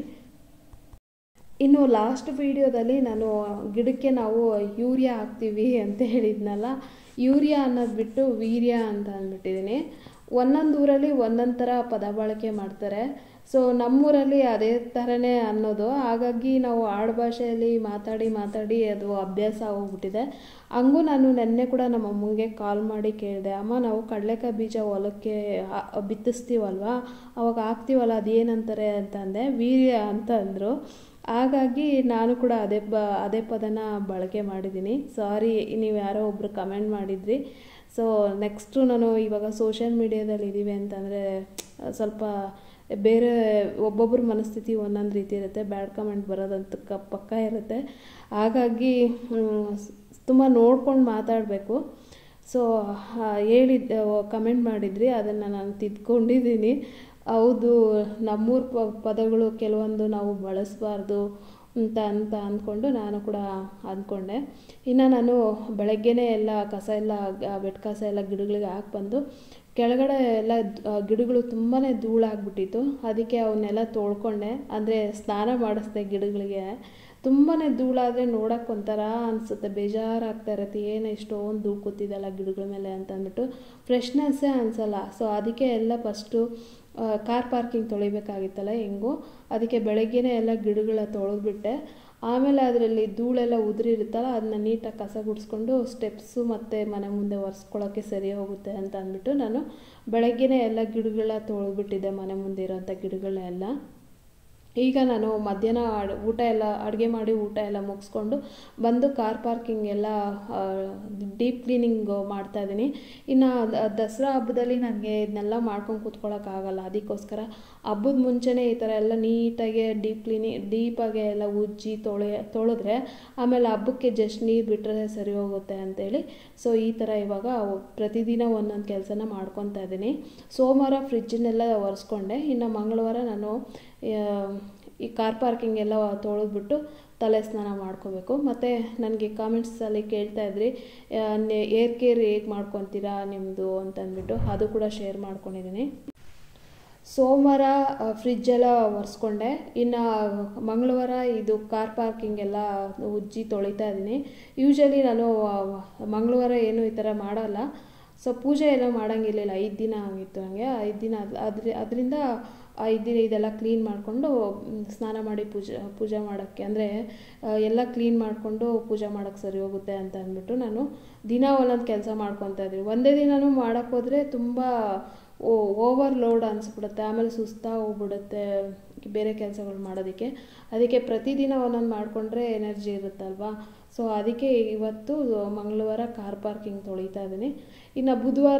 [SPEAKER 1] ಇನ್ನು ಲಾಸ್ಟ್ ವೀಡಿಯೋದಲ್ಲಿ ನಾನು ಗಿಡಕ್ಕೆ ನಾವು ಯೂರಿಯಾ ಹಾಕ್ತೀವಿ ಅಂತ ಹೇಳಿದ್ನಲ್ಲ, ಯೂರಿಯಾ ಅನ್ನೋದು ಬಿಟ್ಟು ವೀರ್ಯ ಅಂತ ಅಂದ್ಬಿಟ್ಟಿದ್ದೀನಿ. ಒಂದೊಂದು ಊರಲ್ಲಿ ಒಂದೊಂದು ಥರ ಪದ ಬಳಕೆ ಮಾಡ್ತಾರೆ. ಸೊ ನಮ್ಮೂರಲ್ಲಿ ಅದೇ ಥರನೇ ಅನ್ನೋದು. ಹಾಗಾಗಿ ನಾವು ಆಡುಭಾಷೆಯಲ್ಲಿ ಮಾತಾಡಿ ಮಾತಾಡಿ ಅದು ಅಭ್ಯಾಸ ಆಗೋಗ್ಬಿಟ್ಟಿದೆ. ಹಂಗೂ ನಾನು ನೆನ್ನೆ ಕೂಡ ನಮ್ಮ ಅಮ್ಮಂಗೆ ಕಾಲ್ ಮಾಡಿ ಕೇಳಿದೆ, ಅಮ್ಮ ನಾವು ಕಡಲೆಕಾಯಿ ಬೀಜ ಹೊಲಕ್ಕೆ ಬಿತ್ತಿಸ್ತೀವಲ್ವ, ಅವಾಗ ಹಾಕ್ತೀವಲ್ಲ ಅದೇನಂತಾರೆ ಅಂತಂದೆ. ವೀರ್ಯ ಅಂತ ಅಂದರು. ಹಾಗಾಗಿ ನಾನು ಕೂಡ ಅದೇ ಪದನ ಬಳಕೆ ಮಾಡಿದ್ದೀನಿ. ಸಾರಿ, ನೀವು ಯಾರೋ ಒಬ್ಬರು ಕಮೆಂಟ್ ಮಾಡಿದ್ರಿ. ಸೊ ನೆಕ್ಸ್ಟು ನಾನು ಇವಾಗ ಸೋಷಿಯಲ್ ಮೀಡಿಯಾದಲ್ಲಿ ಇದ್ದೀವಿ ಅಂತಂದರೆ ಸ್ವಲ್ಪ ಬೇರೆ ಒಬ್ಬೊಬ್ಬರ ಮನಸ್ಥಿತಿ ಒಂದೊಂದು ರೀತಿ ಇರುತ್ತೆ, ಬ್ಯಾಡ್ ಕಮೆಂಟ್ ಬರೋದಂತ ಪಕ್ಕ ಇರುತ್ತೆ. ಹಾಗಾಗಿ ತುಂಬ ನೋಡ್ಕೊಂಡು ಮಾತಾಡಬೇಕು. ಸೊ ಕಮೆಂಟ್ ಮಾಡಿದ್ರಿ, ಅದನ್ನು ನಾನು ತಿದ್ಕೊಂಡಿದ್ದೀನಿ. ಹೌದು, ನಮ್ಮೂರ ಪದಗಳು ಕೆಲವೊಂದು ನಾವು ಬಳಸಬಾರ್ದು ಅಂತ ಅಂದ್ಕೊಂಡು ನಾನು ಕೂಡ ಅಂದ್ಕೊಂಡೆ. ಇನ್ನು ನಾನು ಬೆಳಗ್ಗೆನೇ ಎಲ್ಲ ಕಸ ಎಲ್ಲ ವೆಟ್ ಕಸ ಎಲ್ಲ ಗಿಡಗಳಿಗೆ ಹಾಕ್ಬಂದು ಕೆಳಗಡೆ ಎಲ್ಲ ಗಿಡಗಳು ತುಂಬಾ ಧೂಳಾಗ್ಬಿಟ್ಟಿತ್ತು. ಅದಕ್ಕೆ ಅವನ್ನೆಲ್ಲ ತೊಳ್ಕೊಂಡೆ, ಅಂದರೆ ಸ್ನಾನ ಮಾಡಿಸ್ದೆ. ಗಿಡಗಳಿಗೆ ತುಂಬಾ ಧೂಳಾದರೆ ನೋಡೋಕ್ಕೆ ಒಂಥರ ಅನಿಸುತ್ತೆ, ಬೇಜಾರಾಗ್ತಾ ಇರುತ್ತೆ, ಏನು ಇಷ್ಟೊಂದು ಧೂಳು ಕೂತಿದ್ದಲ್ಲ ಗಿಡಗಳ ಮೇಲೆ ಅಂತ ಅಂದ್ಬಿಟ್ಟು ಫ್ರೆಶ್ನೆಸ್ಸೇ ಅನಿಸಲ್ಲ. ಸೊ ಅದಕ್ಕೆ ಎಲ್ಲ ಫಸ್ಟು ಕಾರ್ ಪಾರ್ಕಿಂಗ್ ತೊಳಿಬೇಕಾಗಿತ್ತಲ್ಲ ಹೆಂಗೋ, ಅದಕ್ಕೆ ಬೆಳಗ್ಗೆನೇ ಎಲ್ಲ ಗಿಡಗಳ ತೊಳೆದ್ಬಿಟ್ಟೆ. ಆಮೇಲೆ ಅದರಲ್ಲಿ ಧೂಳೆಲ್ಲ ಉದುರಿರುತ್ತಲ್ಲ, ಅದನ್ನ ನೀಟಾಗಿ ಕಸ ಗುಡಿಸ್ಕೊಂಡು ಸ್ಟೆಪ್ಸು ಮತ್ತು ಮನೆ ಮುಂದೆ ಒರೆಸ್ಕೊಳ್ಳೋಕ್ಕೆ ಸರಿ ಹೋಗುತ್ತೆ ಅಂತ ಅಂದ್ಬಿಟ್ಟು ನಾನು ಬೆಳಗ್ಗೆನೇ ಎಲ್ಲ ಗಿಡಗಳ ತೊಳೆದ್ಬಿಟ್ಟಿದ್ದೆ, ಮನೆ ಮುಂದೆ ಇರೋಂಥ ಗಿಡಗಳನ್ನೆಲ್ಲ. ಈಗ ನಾನು ಮಧ್ಯಾಹ್ನ ಊಟ ಎಲ್ಲ ಅಡುಗೆ ಮಾಡಿ ಊಟ ಎಲ್ಲ ಮುಗಿಸ್ಕೊಂಡು ಬಂದು ಕಾರ್ ಪಾರ್ಕಿಂಗ್ ಎಲ್ಲ ಡೀಪ್ ಕ್ಲೀನಿಂಗ್ ಮಾಡ್ತಾಯಿದ್ದೀನಿ. ಇನ್ನು ದಸರಾ ಹಬ್ಬದಲ್ಲಿ ನನಗೆ ಇದನ್ನೆಲ್ಲ ಮಾಡ್ಕೊಂಡು ಕೂತ್ಕೊಳ್ಳೋಕ್ಕಾಗಲ್ಲ. ಅದಕ್ಕೋಸ್ಕರ ಹಬ್ಬದ ಮುಂಚೆನೇ ಈ ಥರ ಎಲ್ಲ ನೀಟಾಗಿ ಡೀಪಾಗೆ ಎಲ್ಲ ಉಜ್ಜಿ ತೊಳೆದ್ರೆ ಆಮೇಲೆ ಹಬ್ಬಕ್ಕೆ ಜಸ್ಟ್ ನೀರು ಬಿಟ್ಟರೆ ಸರಿ ಹೋಗುತ್ತೆ ಅಂತೇಳಿ ಸೊ ಈ ಥರ ಇವಾಗ ಪ್ರತಿದಿನ ಒಂದೊಂದು ಕೆಲಸನ ಮಾಡ್ಕೊತಾ ಇದ್ದೀನಿ. ಸೋಮವಾರ ಫ್ರಿಜ್ಜನ್ನೆಲ್ಲ ಒರೆಸ್ಕೊಂಡೆ. ಇನ್ನು ಮಂಗಳವಾರ ನಾನು ಈ ಕಾರ್ ಪಾರ್ಕಿಂಗ್ ಎಲ್ಲ ತೊಳೆದ್ಬಿಟ್ಟು ತಲೆ ಸ್ನಾನ ಮಾಡ್ಕೋಬೇಕು. ಮತ್ತು ನನಗೆ ಕಾಮೆಂಟ್ಸಲ್ಲಿ ಕೇಳ್ತಾಯಿದ್ರಿ ಏರ್ ಕೇರ್ ಹೇಗೆ ಮಾಡ್ಕೊತೀರಾ ನಿಮ್ಮದು ಅಂತಂದ್ಬಿಟ್ಟು, ಅದು ಕೂಡ ಶೇರ್ ಮಾಡ್ಕೊಂಡಿದ್ದೀನಿ. ಸೋಮವಾರ ಫ್ರಿಜ್ಜೆಲ್ಲ ಒರೆಸ್ಕೊಂಡೆ. ಇನ್ನು ಮಂಗಳವಾರ ಇದು ಕಾರ್ ಪಾರ್ಕಿಂಗ್ ಎಲ್ಲ ಉಜ್ಜಿ ತೊಳಿತಾ ಇದ್ದೀನಿ. ಯೂಶಲಿ ನಾನು ಮಂಗಳವಾರ ಏನು ಈ ಥರ ಮಾಡಲ್ಲ. ಸೊ ಪೂಜೆ ಎಲ್ಲ ಮಾಡೋಂಗಿರಲಿಲ್ಲ, 5 ದಿನ ಆಗಿತ್ತು ನನಗೆ. 5 ದಿನ ಅದರಿಂದ 5 ದಿನ ಇದೆಲ್ಲ ಕ್ಲೀನ್ ಮಾಡಿಕೊಂಡು ಸ್ನಾನ ಮಾಡಿ ಪೂಜೆ ಮಾಡೋಕ್ಕೆ, ಅಂದರೆ ಎಲ್ಲ ಕ್ಲೀನ್ ಮಾಡಿಕೊಂಡು ಪೂಜೆ ಮಾಡೋಕ್ಕೆ ಸರಿ ಹೋಗುತ್ತೆ ಅಂತ ಅಂದ್ಬಿಟ್ಟು ನಾನು ದಿನ ಒಂದೊಂದು ಕೆಲಸ ಮಾಡ್ಕೊತಾ ಇದ್ದೀನಿ. ಒಂದೇ ದಿನವೂ ಮಾಡೋಕ್ಕೋದ್ರೆ ತುಂಬ ಓವರ್ಲೋಡ್ ಅನಿಸ್ಬಿಡುತ್ತೆ, ಆಮೇಲೆ ಸುಸ್ತಾಗಿ ಹೋಗ್ಬಿಡುತ್ತೆ ಬೇರೆ ಕೆಲಸಗಳು ಮಾಡೋದಕ್ಕೆ. ಅದಕ್ಕೆ ಪ್ರತಿದಿನ ಒಂದೊಂದು ಮಾಡಿಕೊಂಡ್ರೆ ಎನರ್ಜಿ ಇರುತ್ತಲ್ವ. ಸೊ ಅದಕ್ಕೆ ಇವತ್ತು ಮಂಗಳವಾರ ಕಾರ್ ಪಾರ್ಕಿಂಗ್ ತೊಳಿತಾ ಇದ್ದೀನಿ. ಇನ್ನು ಬುಧವಾರ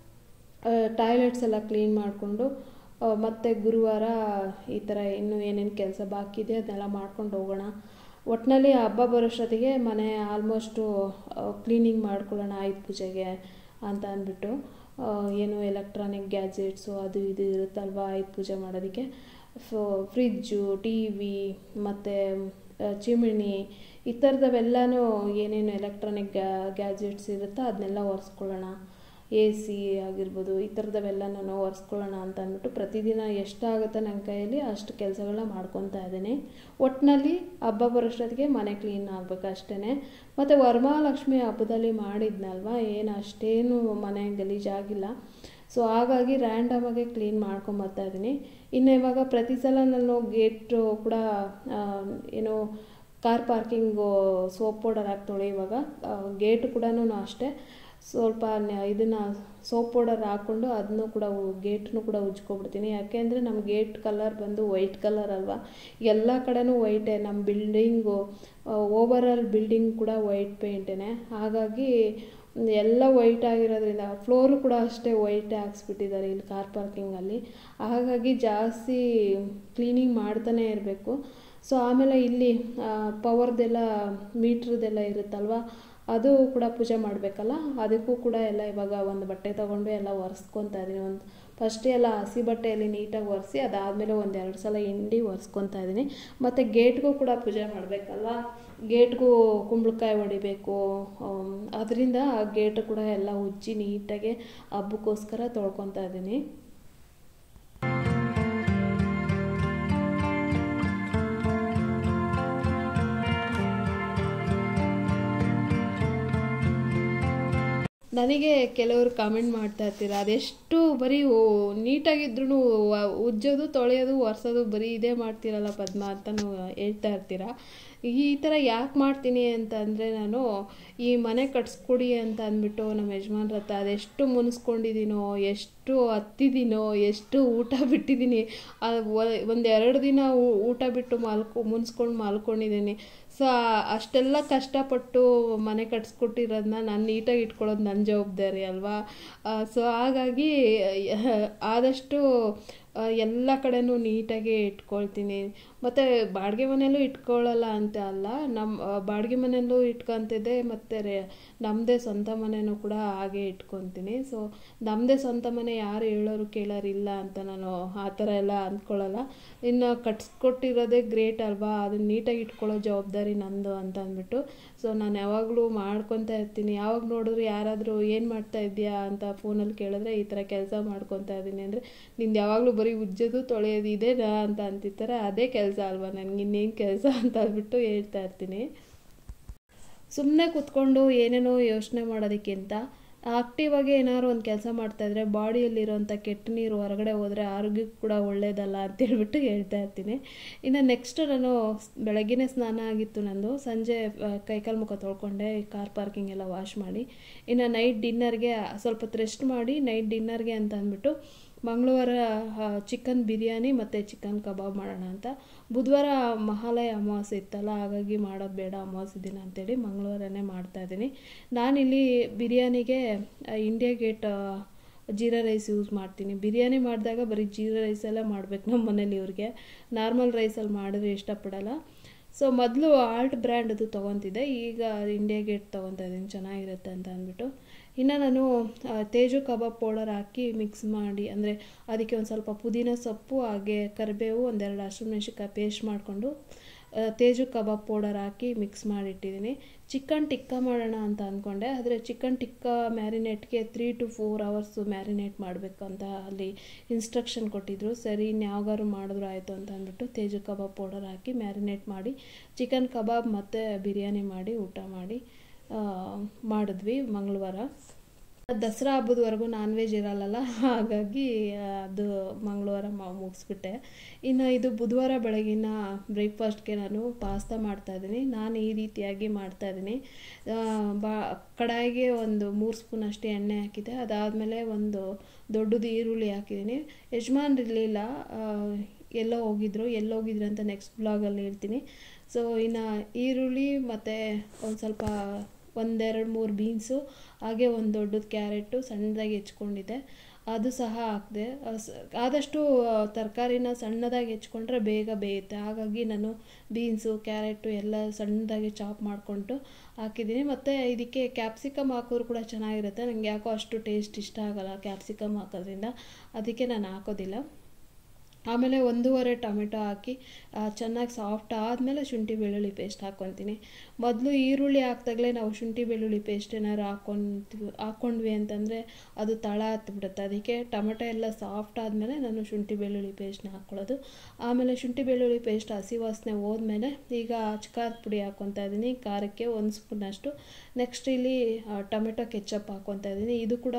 [SPEAKER 1] ಟಾಯ್ಲೆಟ್ಸ್ ಎಲ್ಲ ಕ್ಲೀನ್ ಮಾಡಿಕೊಂಡು ಮತ್ತು ಗುರುವಾರ ಈ ಥರ ಇನ್ನೂ ಏನೇನು ಕೆಲಸ ಬಾಕಿ ಇದೆ ಅದನ್ನೆಲ್ಲ ಮಾಡ್ಕೊಂಡು ಹೋಗೋಣ. ಒಟ್ಟಿನಲ್ಲಿ ಹಬ್ಬ ಬರೋಷ್ಟೊತ್ತಿಗೆ ಮನೆ ಆಲ್ಮೋಸ್ಟು ಕ್ಲೀನಿಂಗ್ ಮಾಡ್ಕೊಳ್ಳೋಣ ಆಯುಧ ಪೂಜೆಗೆ ಅಂತ ಅಂದ್ಬಿಟ್ಟು. ಏನು ಎಲೆಕ್ಟ್ರಾನಿಕ್ ಗ್ಯಾಜೆಟ್ಸು ಅದು ಇದು ಇರುತ್ತಲ್ವ ಆಯುಧ ಪೂಜೆ ಮಾಡೋದಕ್ಕೆ. ಫ್ರಿಜ್ಜು, ಟಿ ವಿ ಮತ್ತು ಚಿಮಿಣಿ ಈ ಥರದವೆಲ್ಲನೂ ಏನೇನು ಎಲೆಕ್ಟ್ರಾನಿಕ್ ಗ್ಯಾಜೆಟ್ಸ್ ಇರುತ್ತೋ ಅದನ್ನೆಲ್ಲ ಒರೆಸ್ಕೊಳ್ಳೋಣ. AC ಆಗಿರ್ಬೋದು, ಈ ಥರದವೆಲ್ಲನೂ ಒರೆಸ್ಕೊಳ್ಳೋಣ ಅಂತ ಅಂದ್ಬಿಟ್ಟು ಪ್ರತಿದಿನ ಎಷ್ಟಾಗುತ್ತೋ ನನ್ನ ಕೈಯಲ್ಲಿ ಅಷ್ಟು ಕೆಲಸಗಳನ್ನ ಮಾಡ್ಕೊತಾ ಇದ್ದೀನಿ. ಒಟ್ಟಿನಲ್ಲಿ ಹಬ್ಬ ಬರೋಷ್ಟೊತ್ತಿಗೆ ಮನೆ ಕ್ಲೀನ್ ಆಗಬೇಕು ಅಷ್ಟೇ. ಮತ್ತು ವರಮಹಾಲಕ್ಷ್ಮಿ ಹಬ್ಬದಲ್ಲಿ ಮಾಡಿದ್ನಲ್ವ, ಏನು ಅಷ್ಟೇನು ಮನೆ ಗಲೀಜಾಗಿಲ್ಲ. ಸೊ ಹಾಗಾಗಿ ರ್ಯಾಂಡಮಾಗಿ ಕ್ಲೀನ್ ಮಾಡ್ಕೊಂಬರ್ತಾ ಇದ್ದೀನಿ. ಇನ್ನು ಇವಾಗ ಪ್ರತಿ ಸಲ ನಾನು ಗೇಟು ಕೂಡ ಏನು ಕಾರ್ ಪಾರ್ಕಿಂಗು ಸೋಪ್ ಪೌಡರ್ ಹಾಕಿ ತೊಳೆಯುವಾಗ ಗೇಟು ಕೂಡ ಅಷ್ಟೇ ಸ್ವಲ್ಪ ಇದನ್ನು ಸೋಪ್ ಪೌಡರ್ ಹಾಕ್ಕೊಂಡು ಅದನ್ನು ಕೂಡ ಗೇಟ್ನು ಕೂಡ ಉಜ್ಕೊಬಿಡ್ತೀನಿ. ಯಾಕೆಂದರೆ ನಮ್ಮ ಗೇಟ್ ಕಲರ್ ಬಂದು ವೈಟ್ ಕಲರ್ ಅಲ್ವಾ, ಎಲ್ಲ ಕಡೆನೂ ವೈಟೇ. ನಮ್ಮ ಬಿಲ್ಡಿಂಗು ಓವರಾಲ್ ಬಿಲ್ಡಿಂಗ್ ಕೂಡ ವೈಟ್ ಪೇಂಟೇ. ಹಾಗಾಗಿ ಎಲ್ಲ ವೈಟ್ ಆಗಿರೋದ್ರಿಂದ ಫ್ಲೋರು ಕೂಡ ಅಷ್ಟೇ ವೈಟೇ ಹಾಕ್ಸ್ಬಿಟ್ಟಿದ್ದಾರೆ ಇಲ್ಲಿ ಕಾರ್ ಪಾರ್ಕಿಂಗಲ್ಲಿ. ಹಾಗಾಗಿ ಜಾಸ್ತಿ ಕ್ಲೀನಿಂಗ್ ಮಾಡ್ತಾನೇ ಇರಬೇಕು. ಸೊ ಆಮೇಲೆ ಇಲ್ಲಿ ಪವರ್ದೆಲ್ಲ ಮೀಟ್ರದೆಲ್ಲ ಇರುತ್ತಲ್ವ, ಅದು ಕೂಡ ಪೂಜೆ ಮಾಡಬೇಕಲ್ಲ, ಅದಕ್ಕೂ ಕೂಡ ಎಲ್ಲ ಇವಾಗ ಒಂದು ಬಟ್ಟೆ ತೊಗೊಂಡು ಎಲ್ಲ ಒರೆಸ್ಕೊತಾ ಇದ್ದೀನಿ. ಫಸ್ಟೇ ಎಲ್ಲ ಹಸಿ ಬಟ್ಟೆಯಲ್ಲಿ ನೀಟಾಗಿ ಒರೆಸಿ ಅದಾದಮೇಲೆ 1-2 ಸಲ ಹಿಂಡಿ ಒರೆಸ್ಕೊತಾ ಇದ್ದೀನಿ. ಮತ್ತು ಗೇಟ್ಗೂ ಕೂಡ ಪೂಜೆ ಮಾಡಬೇಕಲ್ವ, ಗೇಟ್ಗೂ ಕುಂಬಳಕಾಯಿ ಹೊಡಿಬೇಕು. ಅದರಿಂದ ಗೇಟು ಕೂಡ ಎಲ್ಲ ಉಜ್ಜಿ ನೀಟಾಗಿ ಹಬ್ಬಕ್ಕೋಸ್ಕರ ತೊಳ್ಕೊತಾ ಇದ್ದೀನಿ. ನನಗೆ ಕೆಲವರು ಕಾಮೆಂಟ್ ಮಾಡ್ತಾ ಇರ್ತೀರ, ಅದೆಷ್ಟು ಬರೀ ನೀಟಾಗಿದ್ರೂ ಉಜ್ಜೋದು ತೊಳೆಯೋದು ಒರೆಸೋದು ಬರೀ ಇದೇ ಮಾಡ್ತೀರಲ್ಲ ಪದ್ಮ ಅಂತಲೂ ಹೇಳ್ತಾ ಇರ್ತೀರ. ಈ ಥರ ಯಾಕೆ ಮಾಡ್ತೀನಿ ಅಂತ ಅಂದರೆ, ನಾನು ಈ ಮನೆ ಕಟ್ಸ್ಕೊಡಿ ಅಂತ ಅಂದ್ಬಿಟ್ಟು ನಮ್ಮ ಯಜಮಾನ್ರ ಹತ್ರ ಅದೆಷ್ಟು ಮುನಿಸ್ಕೊಂಡಿದ್ದೀನೋ, ಎಷ್ಟು ಹತ್ತಿದ್ದೀನೋ, ಎಷ್ಟು ಊಟ ಬಿಟ್ಟಿದ್ದೀನಿ. ಒಂದೆರಡು ದಿನ ಊಟ ಬಿಟ್ಟು ಮುನ್ಸ್ಕೊಂಡು ಮಾಲ್ಕೊಂಡಿದ್ದೀನಿ. ಸೊ ಅಷ್ಟೆಲ್ಲ ಕಷ್ಟಪಟ್ಟು ಮನೆ ಕಟ್ಸ್ಕೊಟ್ಟಿರೋದನ್ನ ನಾನು ನೀಟಾಗಿ ಇಟ್ಕೊಳ್ಳೋದು ನನ್ನ ಜವಾಬ್ದಾರಿ ಅಲ್ವಾ. ಸೊ ಹಾಗಾಗಿ ಆದಷ್ಟು ಎಲ್ಲ ಕಡೆನೂ ನೀಟಾಗಿ ಇಟ್ಕೊಳ್ತೀನಿ. ಮತ್ತು ಬಾಡಿಗೆ ಮನೆಯಲ್ಲೂ ಇಟ್ಕೊಳ್ಳಲ್ಲ ಅಂತ ಅಲ್ಲ, ನಮ್ಮ ಬಾಡಿಗೆ ಮನೆಯಲ್ಲೂ ಇಟ್ಕೊತಿದ್ದೆ, ಮತ್ತು ನಮ್ಮದೇ ಸ್ವಂತ ಮನೆಯೂ ಕೂಡ ಹಾಗೆ ಇಟ್ಕೊತೀನಿ. ಸೊ ನಮ್ಮದೇ ಸ್ವಂತ ಮನೆ ಯಾರು ಹೇಳೋರು ಕೇಳೋರಿಲ್ಲ ಅಂತ ನಾನು ಆ ಥರ ಎಲ್ಲ ಅಂದ್ಕೊಳ್ಳಲ್ಲ. ಇನ್ನು ಕಟ್ಸ್ಕೊಟ್ಟಿರೋದೇ ಗ್ರೇಟ್ ಅಲ್ವಾ, ಅದನ್ನ ನೀಟಾಗಿ ಇಟ್ಕೊಳ್ಳೋ ಜವಾಬ್ದಾರಿ ನಂದು ಅಂತ ಅಂದ್ಬಿಟ್ಟು ಸೊ ನಾನು ಯಾವಾಗಲೂ ಮಾಡ್ಕೊತಾ ಇರ್ತೀನಿ. ಯಾವಾಗ ನೋಡಿದ್ರು ಯಾರಾದರೂ ಏನು ಮಾಡ್ತಾ ಇದೆಯಾ ಅಂತ ಫೋನಲ್ಲಿ ಕೇಳಿದ್ರೆ ಈ ಥರ ಕೆಲಸ ಮಾಡ್ಕೊತಾ ಇದ್ದೀನಿ ಅಂದರೆ, ನಿಂದು ಯಾವಾಗಲೂ ಬರೀ ಉಜ್ಜೋದು ತೊಳೆಯೋದು ಇದೇನಾ ಅಂತ ಅಂತಿರ್ತಾರೆ. ಅದೇ ಕೆಲಸ ಅಲ್ವಾ ನನಗೆ, ಇನ್ನೇನು ಕೆಲಸ ಅಂತ ಅಂದ್ಬಿಟ್ಟು ಹೇಳ್ತಾ ಇರ್ತೀನಿ. ಸುಮ್ಮನೆ ಕೂತ್ಕೊಂಡು ಏನೇನೋ ಯೋಚನೆ ಮಾಡೋದಕ್ಕಿಂತ ಆಕ್ಟಿವ್ ಆಗಿ ಏನಾದ್ರು ಒಂದು ಕೆಲಸ ಮಾಡ್ತಾಯಿದ್ರೆ ಬಾಡಿಯಲ್ಲಿರೋಂಥ ಕೆಟ್ಟ ನೀರು ಹೊರಗಡೆ ಹೋದರೆ ಆರೋಗ್ಯಕ್ಕೆ ಕೂಡ ಒಳ್ಳೆಯದಲ್ಲ ಅಂತೇಳ್ಬಿಟ್ಟು ಹೇಳ್ತಾ ಇರ್ತೀನಿ. ಇನ್ನು ನೆಕ್ಸ್ಟ್ ನಾನು ಬೆಳಗ್ಗೆನೇ ಸ್ನಾನ ಆಗಿತ್ತು ನಂದು, ಸಂಜೆ ಕೈಕಾಲು ಮುಖ ತೊಳ್ಕೊಂಡೆ, ಕಾರ್ ಪಾರ್ಕಿಂಗ್ ಎಲ್ಲ ವಾಶ್ ಮಾಡಿ, ಇನ್ನು ನೈಟ್ ಡಿನ್ನರ್ಗೆ ಸ್ವಲ್ಪ ಹೊತ್ತು ರೆಸ್ಟ್ ಮಾಡಿ ನೈಟ್ ಡಿನ್ನರ್ಗೆ ಅಂತ ಅಂದ್ಬಿಟ್ಟು ಮಂಗಳವಾರ ಚಿಕನ್ ಬಿರಿಯಾನಿ ಮತ್ತು ಚಿಕನ್ ಕಬಾಬ್ ಮಾಡೋಣ ಅಂತ. ಬುಧವಾರ ಮಹಾಲಯ ಅಮಾವಾಸ್ಯೆ ಇತ್ತಲ್ಲ, ಹಾಗಾಗಿ ಮಾಡೋದು ಬೇಡ ಅಮಾವಾಸ್ಯೆ ದಿನ ಅಂತೇಳಿ ಮಂಗಳವಾರನೇ ಮಾಡ್ತಾಯಿದ್ದೀನಿ. ನಾನಿಲ್ಲಿ ಬಿರಿಯಾನಿಗೆ India Gate jeera rice use ಮಾಡ್ತೀನಿ. ಬಿರಿಯಾನಿ ಮಾಡಿದಾಗ ಬರೀ ಜೀರಾ ರೈಸೆಲ್ಲ ಮಾಡಬೇಕು ನಮ್ಮ ಮನೇಲಿ. ಇವ್ರಿಗೆ ನಾರ್ಮಲ್ ರೈಸಲ್ಲಿ ಮಾಡಿದ್ರೆ ಇಷ್ಟಪಡಲ್ಲ. ಸೊ ಮೊದಲು ಆಲ್ಟ್ ಬ್ರ್ಯಾಂಡದು ತೊಗೊತಿದ್ದೆ, ಈಗ ಇಂಡಿಯಾ ಗೇಟ್ ತೊಗೊತಾ ಇದ್ದೀನಿ, ಚೆನ್ನಾಗಿರುತ್ತೆ ಅಂತ ಅಂದ್ಬಿಟ್ಟು. ಇನ್ನು ನಾನು ತೇಜು ಕಬಾಬ್ ಪೌಡರ್ ಹಾಕಿ ಮಿಕ್ಸ್ ಮಾಡಿ, ಅಂದರೆ ಅದಕ್ಕೆ ಒಂದು ಸ್ವಲ್ಪ ಪುದೀನ ಸೊಪ್ಪು ಹಾಗೆ ಕರಿಬೇವು ಒಂದೆರಡು ಹಸಿಮೆಣಸಿನ್ಕಾಯಿ ಪೇಸ್ಟ್ ಮಾಡಿಕೊಂಡು ತೇಜು ಕಬಾಬ್ ಪೌಡರ್ ಹಾಕಿ ಮಿಕ್ಸ್ ಮಾಡಿಟ್ಟಿದ್ದೀನಿ. ಚಿಕನ್ ಟಿಕ್ಕಾ ಮಾಡೋಣ ಅಂತ ಅಂದ್ಕೊಂಡೆ, ಆದರೆ ಚಿಕನ್ ಟಿಕ್ಕಾ ಮ್ಯಾರಿನೇಟ್ಗೆ 3 to 4 hours ಮ್ಯಾರಿನೇಟ್ ಮಾಡಬೇಕು ಅಂತ ಅಲ್ಲಿ ಇನ್ಸ್ಟ್ರಕ್ಷನ್ ಕೊಟ್ಟಿದ್ರು. ಸರಿ ಇನ್ಯಾವಾಗಾರು ಮಾಡಿದ್ರು ಆಯಿತು ಅಂತ ಅಂದ್ಬಿಟ್ಟು ತೇಜು ಕಬಾಬ್ ಪೌಡರ್ ಹಾಕಿ ಮ್ಯಾರಿನೇಟ್ ಮಾಡಿ ಚಿಕನ್ ಕಬಾಬ್ ಮತ್ತು ಬಿರಿಯಾನಿ ಮಾಡಿ ಊಟ ಮಾಡಿ ಮಾಡಿದ್ವಿ ಮಂಗಳವಾರ. ದಸರಾ ಹಬ್ಬದವರೆಗೂ ನಾನ್ ವೆಜ್ ಇರಲ್ಲ, ಹಾಗಾಗಿ ಅದು ಮಂಗಳವಾರ ಮುಗಿಸ್ಬಿಟ್ಟೆ. ಇನ್ನು ಇದು ಬುಧವಾರ ಬೆಳಗಿನ ಬ್ರೇಕ್ಫಾಸ್ಟ್ಗೆ ನಾನು ಪಾಸ್ತಾ ಮಾಡ್ತಾಯಿದ್ದೀನಿ. ನಾನು ಈ ರೀತಿಯಾಗಿ ಮಾಡ್ತಾಯಿದ್ದೀನಿ. ಕಡಾಯಿಗೆ ಒಂದು 3 ಸ್ಪೂನ್ ಅಷ್ಟು ಎಣ್ಣೆ ಹಾಕಿದೆ, ಅದಾದಮೇಲೆ ಒಂದು ದೊಡ್ಡದು ಈರುಳ್ಳಿ ಹಾಕಿದ್ದೀನಿ. ಯಜಮಾನ್ರಿರಲಿಲ್ಲ, ಎಲ್ಲೋಗಿದ್ರು ಅಂತ ನೆಕ್ಸ್ಟ್ ಬ್ಲಾಗಲ್ಲಿ ಹೇಳ್ತೀನಿ. ಸೊ ಇನ್ನು ಈರುಳ್ಳಿ ಮತ್ತು ಒಂದು ಸ್ವಲ್ಪ 1-2-3 ಬೀನ್ಸು, ಹಾಗೆ ಒಂದು ದೊಡ್ಡದು ಕ್ಯಾರೆಟು ಸಣ್ಣದಾಗಿ ಹೆಚ್ಕೊಂಡಿದ್ದೆ, ಅದು ಸಹ ಹಾಕಿದೆ. ಆದಷ್ಟು ತರಕಾರಿನ ಸಣ್ಣದಾಗಿ ಹೆಚ್ಕೊಂಡ್ರೆ ಬೇಗ ಬೇಯುತ್ತೆ, ಹಾಗಾಗಿ ನಾನು ಬೀನ್ಸು ಕ್ಯಾರೆಟು ಎಲ್ಲ ಸಣ್ಣದಾಗಿ ಚಾಪ್ ಮಾಡಿಕೊಂಡು ಹಾಕಿದ್ದೀನಿ. ಮತ್ತು ಇದಕ್ಕೆ ಕ್ಯಾಪ್ಸಿಕಮ್ ಹಾಕಿದ್ರು ಕೂಡ ಚೆನ್ನಾಗಿರುತ್ತೆ. ನನಗೆ ಯಾಕೋ ಅಷ್ಟು ಟೇಸ್ಟ್ ಇಷ್ಟ ಆಗೋಲ್ಲ ಕ್ಯಾಪ್ಸಿಕಮ್ ಹಾಕೋದ್ರಿಂದ, ಅದಕ್ಕೆ ನಾನು ಹಾಕೋದಿಲ್ಲ. ಆಮೇಲೆ 1.5 ಟೊಮೆಟೊ ಹಾಕಿ ಚೆನ್ನಾಗಿ ಸಾಫ್ಟ್ ಆದಮೇಲೆ ಶುಂಠಿ ಬೆಳ್ಳುಳ್ಳಿ ಪೇಸ್ಟ್ ಹಾಕ್ಕೊತೀನಿ. ಮೊದಲು ಈರುಳ್ಳಿ ಹಾಕ್ದಾಗಲೇ ನಾವು ಶುಂಠಿ ಬೆಳ್ಳುಳ್ಳಿ ಪೇಸ್ಟ್ ಏನಾದ್ರು ಹಾಕ್ಕೊಂಡ್ವಿ ಅಂತಂದರೆ ಅದು ತಳ ಹತ್ಬಿಡುತ್ತೆ. ಅದಕ್ಕೆ ಟೊಮೆಟೊ ಎಲ್ಲ ಸಾಫ್ಟ್ ಆದಮೇಲೆ ನಾನು ಶುಂಠಿ ಬೆಳ್ಳುಳ್ಳಿ ಪೇಸ್ಟ್ನ ಹಾಕ್ಕೊಳ್ಳೋದು. ಆಮೇಲೆ ಶುಂಠಿ ಬೆಳ್ಳುಳ್ಳಿ ಪೇಸ್ಟ್ ಹಸಿ ವಾಸನೆ ಹೋದ್ಮೇಲೆ ಈಗ ಖಾರದ ಪುಡಿ ಹಾಕ್ಕೊತಾ ಇದ್ದೀನಿ, ಖಾರಕ್ಕೆ 1 ಸ್ಪೂನಷ್ಟು. ನೆಕ್ಸ್ಟ್ ಇಲ್ಲಿ ಟೊಮೆಟೊ ಕೆಚಪ್ ಹಾಕ್ಕೊತಾ ಇದ್ದೀನಿ. ಇದು ಕೂಡ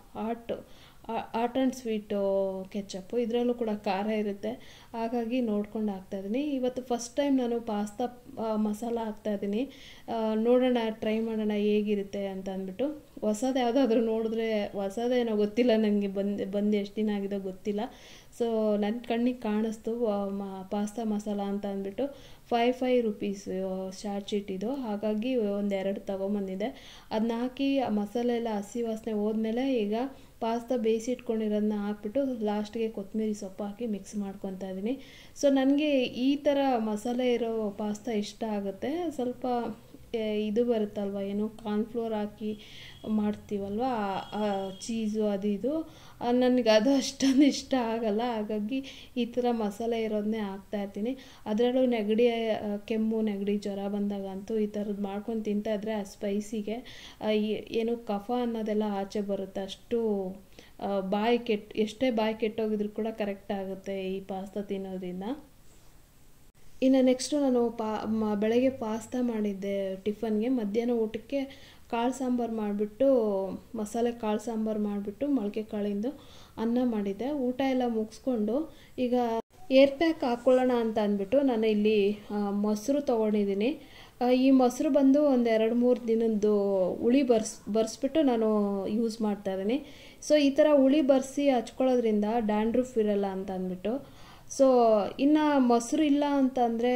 [SPEAKER 1] ಹಾಟ್ ಆ್ಯಂಡ್ ಸ್ವೀಟು ಕೆಚಪ್ಪು, ಇದರಲ್ಲೂ ಕೂಡ ಖಾರ ಇರುತ್ತೆ, ಹಾಗಾಗಿ ನೋಡ್ಕೊಂಡು ಹಾಕ್ತಾಯಿದ್ದೀನಿ. ಇವತ್ತು ಫಸ್ಟ್ ಟೈಮ್ ನಾನು ಪಾಸ್ತಾ ಮಸಾಲ ಹಾಕ್ತಾಯಿದ್ದೀನಿ. ನೋಡೋಣ, ಟ್ರೈ ಮಾಡೋಣ ಹೇಗಿರುತ್ತೆ ಅಂತ ಅಂದ್ಬಿಟ್ಟು. ಹೊಸದು ಯಾವುದಾದ್ರೂ ನೋಡಿದ್ರೆ, ಹೊಸದೇನೋ ಗೊತ್ತಿಲ್ಲ ನನಗೆ, ಬಂದು ಎಷ್ಟು ದಿನ ಆಗಿದೆ ಗೊತ್ತಿಲ್ಲ. ಸೊ ನನ್ನ ಕಣ್ಣಿಗೆ ಕಾಣಿಸ್ತು ಪಾಸ್ತಾ ಮಸಾಲ ಅಂತ ಅಂದ್ಬಿಟ್ಟು 5 rupees ಶಾರ್ಟ್ ಶೀಟ್ ಇದು, ಹಾಗಾಗಿ 1-2 ತೊಗೊಂಬಂದಿದ್ದೆ. ಅದನ್ನ ಹಾಕಿ ಆ ಮಸಾಲೆ ಎಲ್ಲ ಹಸಿ ವಾಸನೆ ಹೋದ್ಮೇಲೆ ಈಗ ಪಾಸ್ತಾ ಬೇಯಿಸಿಟ್ಕೊಂಡಿರೋದನ್ನ ಹಾಕ್ಬಿಟ್ಟು ಲಾಸ್ಟ್ಗೆ ಕೊತ್ತಂಬರಿ ಸೊಪ್ಪು ಹಾಕಿ ಮಿಕ್ಸ್ ಮಾಡ್ಕೊತಾ ಇದ್ದೀನಿ. ಸೊ ನನಗೆ ಈ ಥರ ಮಸಾಲೆ ಇರೋ ಪಾಸ್ತಾ ಇಷ್ಟ ಆಗುತ್ತೆ. ಸ್ವಲ್ಪ ಇದು ಬರುತ್ತಲ್ವ, ಏನು ಕಾರ್ನ್ಫ್ಲೋರ್ ಹಾಕಿ ಮಾಡ್ತೀವಲ್ವ, ಚೀಸು ಅದು ಇದು, ನನಗೆ ಅದು ಅಷ್ಟೊಂದು ಇಷ್ಟ ಆಗಲ್ಲ, ಹಾಗಾಗಿ ಈ ಥರ ಮಸಾಲೆ ಇರೋದನ್ನೇ ಹಾಕ್ತಾಯಿರ್ತೀನಿ. ಅದರಲ್ಲೂ ಕೆಮ್ಮು ನೆಗಡಿ ಜ್ವರ ಬಂದಾಗಂತೂ ಈ ಥರದ್ದು ಮಾಡ್ಕೊಂಡು ತಿಂತಾಯಿದ್ರೆ ಆ ಸ್ಪೈಸಿಗೆ ಏನು ಕಫ ಅನ್ನೋದೆಲ್ಲ ಆಚೆ ಬರುತ್ತೆ. ಅಷ್ಟು ಎಷ್ಟೇ ಬಾಯಿ ಕೆಟ್ಟೋಗಿದ್ರು ಕೂಡ ಕರೆಕ್ಟ್ ಆಗುತ್ತೆ ಈ ಪಾಸ್ತಾ ತಿನ್ನೋದ್ರಿಂದ. ಇನ್ನು ನೆಕ್ಸ್ಟು ನಾನು ಬೆಳಗ್ಗೆ ಪಾಸ್ತಾ ಮಾಡಿದ್ದೆ ಟಿಫನ್ಗೆ. ಮಧ್ಯಾಹ್ನ ಊಟಕ್ಕೆ ಕಾಳು ಸಾಂಬಾರು ಮಾಡಿಬಿಟ್ಟು ಮಸಾಲೆ ಕಾಳು ಸಾಂಬಾರು ಮಾಡಿಬಿಟ್ಟು ಮೊಳಕೆ ಕಾಳಿಂದು ಅನ್ನ ಮಾಡಿದ್ದೆ. ಊಟ ಎಲ್ಲ ಮುಗಿಸ್ಕೊಂಡು ಈಗ ಏರ್ ಪ್ಯಾಕ್ ಹಾಕ್ಕೊಳ್ಳೋಣ ಅಂತ ಅಂದ್ಬಿಟ್ಟು ನಾನು ಇಲ್ಲಿ ಮೊಸರು ತೊಗೊಂಡಿದ್ದೀನಿ. ಈ ಮೊಸರು ಬಂದು ಒಂದು 2-3 ದಿನದ್ದು ಹುಳಿ ಬರ್ಸ್ಬಿಟ್ಟು ನಾನು ಯೂಸ್ ಮಾಡ್ತಾಯಿದ್ದೀನಿ. ಸೊ ಈ ಥರ ಹುಳಿ ಬರ್ಸಿ ಹಚ್ಕೊಳ್ಳೋದ್ರಿಂದ ಡ್ಯಾಂಡ್ರಫ್ ಇರಲ್ಲ ಅಂತ ಅಂದ್ಬಿಟ್ಟು. ಸೊ ಇನ್ನು ಮೊಸರು ಇಲ್ಲ ಅಂತಂದರೆ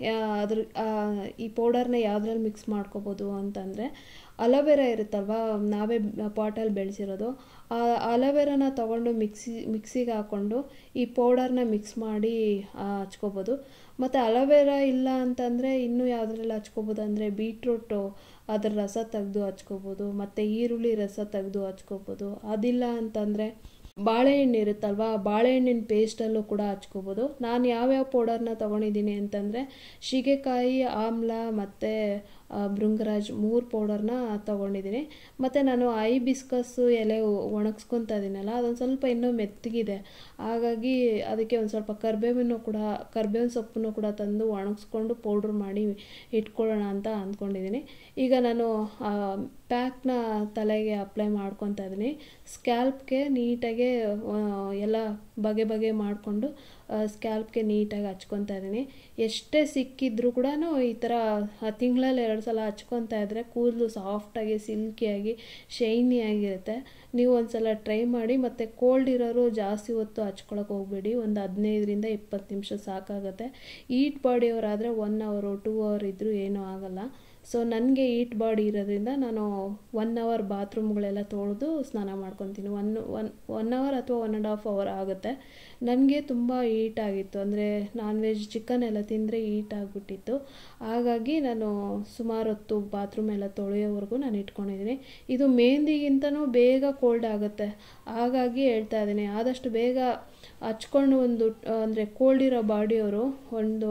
[SPEAKER 1] ಈ ಪೌಡರ್ನ ಯಾವುದ್ರಲ್ಲಿ ಮಿಕ್ಸ್ ಮಾಡ್ಕೋಬೋದು ಅಂತಂದರೆ ಅಲೋವೆರಾ ಇರುತ್ತಲ್ವ, ನಾವೇ ಪಾಟಲ್ಲಿ ಬೆಳೆಸಿರೋದು, ಆ ಅಲೋವೆರಾನ ತೊಗೊಂಡು ಮಿಕ್ಸಿಗೆ ಹಾಕ್ಕೊಂಡು ಈ ಪೌಡರ್ನ ಮಿಕ್ಸ್ ಮಾಡಿ ಹಚ್ಕೋಬೋದು. ಮತ್ತು ಅಲೋವೆರಾ ಇಲ್ಲ ಅಂತಂದರೆ ಇನ್ನೂ ಯಾವುದ್ರಲ್ಲಿ ಹಚ್ಕೋಬೋದು ಅಂದರೆ ಬೀಟ್ರೂಟು ಅದರ ರಸ ತೆಗೆದು ಹಚ್ಕೋಬೋದು, ಮತ್ತು ಈರುಳ್ಳಿ ರಸ ತೆಗೆದು ಹಚ್ಕೋಬೋದು. ಅದಿಲ್ಲ ಅಂತಂದರೆ ಬಾಳೆಹಣ್ಣು ಇರುತ್ತಲ್ವ, ಬಾಳೆಹಣ್ಣಿನ ಪೇಸ್ಟಲ್ಲೂ ಕೂಡ ಹಚ್ಕೋಬೋದು. ನಾನು ಯಾವ್ಯಾವ ಪೌಡರ್ನ ತೊಗೊಂಡಿದ್ದೀನಿ ಅಂತಂದರೆ ಸೀಗೆಕಾಯಿ, ಆಮ್ಲ ಮತ್ತು ಭೃಂಗರಾಜ್ 3 ಪೌಡರ್ನ ತೊಗೊಂಡಿದ್ದೀನಿ. ಮತ್ತು ನಾನು ಹೈಬಿಸ್ಕಸ್ಸು ಎಲೆ ಒಣಗಿಸ್ಕೊತಾ ಇದ್ದೀನಲ್ಲ, ಅದೊಂದು ಸ್ವಲ್ಪ ಇನ್ನೂ ಮೆತ್ತಗಿದೆ. ಹಾಗಾಗಿ ಅದಕ್ಕೆ ಒಂದು ಸ್ವಲ್ಪ ಕರ್ಬೇವಿನ ಸೊಪ್ಪನ್ನು ಕೂಡ ತಂದು ಒಣಗಿಸ್ಕೊಂಡು ಪೌಡ್ರ್ ಮಾಡಿ ಇಟ್ಕೊಳ್ಳೋಣ ಅಂತ ಅಂದ್ಕೊಂಡಿದ್ದೀನಿ. ಈಗ ನಾನು ಪ್ಯಾಕ್ನ ತಲೆಗೆ ಅಪ್ಲೈ ಮಾಡ್ಕೊತಾ ಇದ್ದೀನಿ. ಸ್ಕ್ಯಾಲ್ಪ್ಗೆ ನೀಟಾಗಿ ಎಲ್ಲ ಬಗೆ ಮಾಡಿಕೊಂಡು ಸ್ಕ್ಯಾಲ್ಪ್ಗೆ ನೀಟಾಗಿ ಹಚ್ಕೊತಾ ಇದ್ದೀನಿ. ಎಷ್ಟೇ ಸಿಕ್ಕಿದ್ರೂ ಕೂಡ ಈ ಥರ ತಿಂಗಳಲ್ಲಿ 2 ಸಲ ಹಚ್ಕೊತಾ ಇದ್ದರೆ ಕೂದಲು ಸಾಫ್ಟಾಗಿ, ಸಿಲ್ಕಿಯಾಗಿ, ಶೈನಿಯಾಗಿರುತ್ತೆ. ನೀವು ಒಂದು ಸಲ ಟ್ರೈ ಮಾಡಿ. ಮತ್ತು ಕೋಲ್ಡ್ ಇರೋರು ಜಾಸ್ತಿ ಹೊತ್ತು ಹಚ್ಕೊಳಕ್ಕೆ ಹೋಗಬೇಡಿ, ಒಂದು 15ರಿಂದ 20 ನಿಮಿಷ ಸಾಕಾಗುತ್ತೆ. ಹೀಟ್ ಬಾಡಿಯವರಾದರೆ 1 ಅವರ್ 2 ಅವರ್ ಇದ್ದರೂ ಏನೂ ಆಗಲ್ಲ. ಸೊ ನನಗೆ ಹೀಟ್ ಬಾಡಿ ಇರೋದ್ರಿಂದ ನಾನು 1 ಅವರ್ ಬಾತ್ರೂಮ್ಗಳೆಲ್ಲ ತೊಳೆದು ಸ್ನಾನ ಮಾಡ್ಕೊತೀನಿ. 1 ಅವರ್ ಅಥವಾ 1.5 ಅವರ್ ಆಗುತ್ತೆ. ನನಗೆ ತುಂಬ ಹೀಟ್ ಆಗಿತ್ತು, ಅಂದರೆ ನಾನ್ ವೆಜ್ ಚಿಕನ್ ಎಲ್ಲ ತಿಂದರೆ ಹೀಟ್ ಆಗಿಬಿಟ್ಟಿತ್ತು. ಹಾಗಾಗಿ ನಾನು ಸುಮಾರು ಹೊತ್ತು ಬಾತ್ರೂಮ್ ಎಲ್ಲ ತೊಳೆಯೋವರೆಗೂ ನಾನು ಇಟ್ಕೊಂಡಿದ್ದೀನಿ. ಇದು ಮೆಹಂದಿಗಿಂತನೂ ಬೇಗ ಕೋಲ್ಡ್ ಆಗುತ್ತೆ. ಹಾಗಾಗಿ ಹೇಳ್ತಾ ಇದ್ದೀನಿ, ಆದಷ್ಟು ಬೇಗ ಹಚ್ಕೊಂಡು ಅಂದರೆ ಕೋಲ್ಡ್ ಇರೋ ಬಾಡಿಯವರು ಒಂದು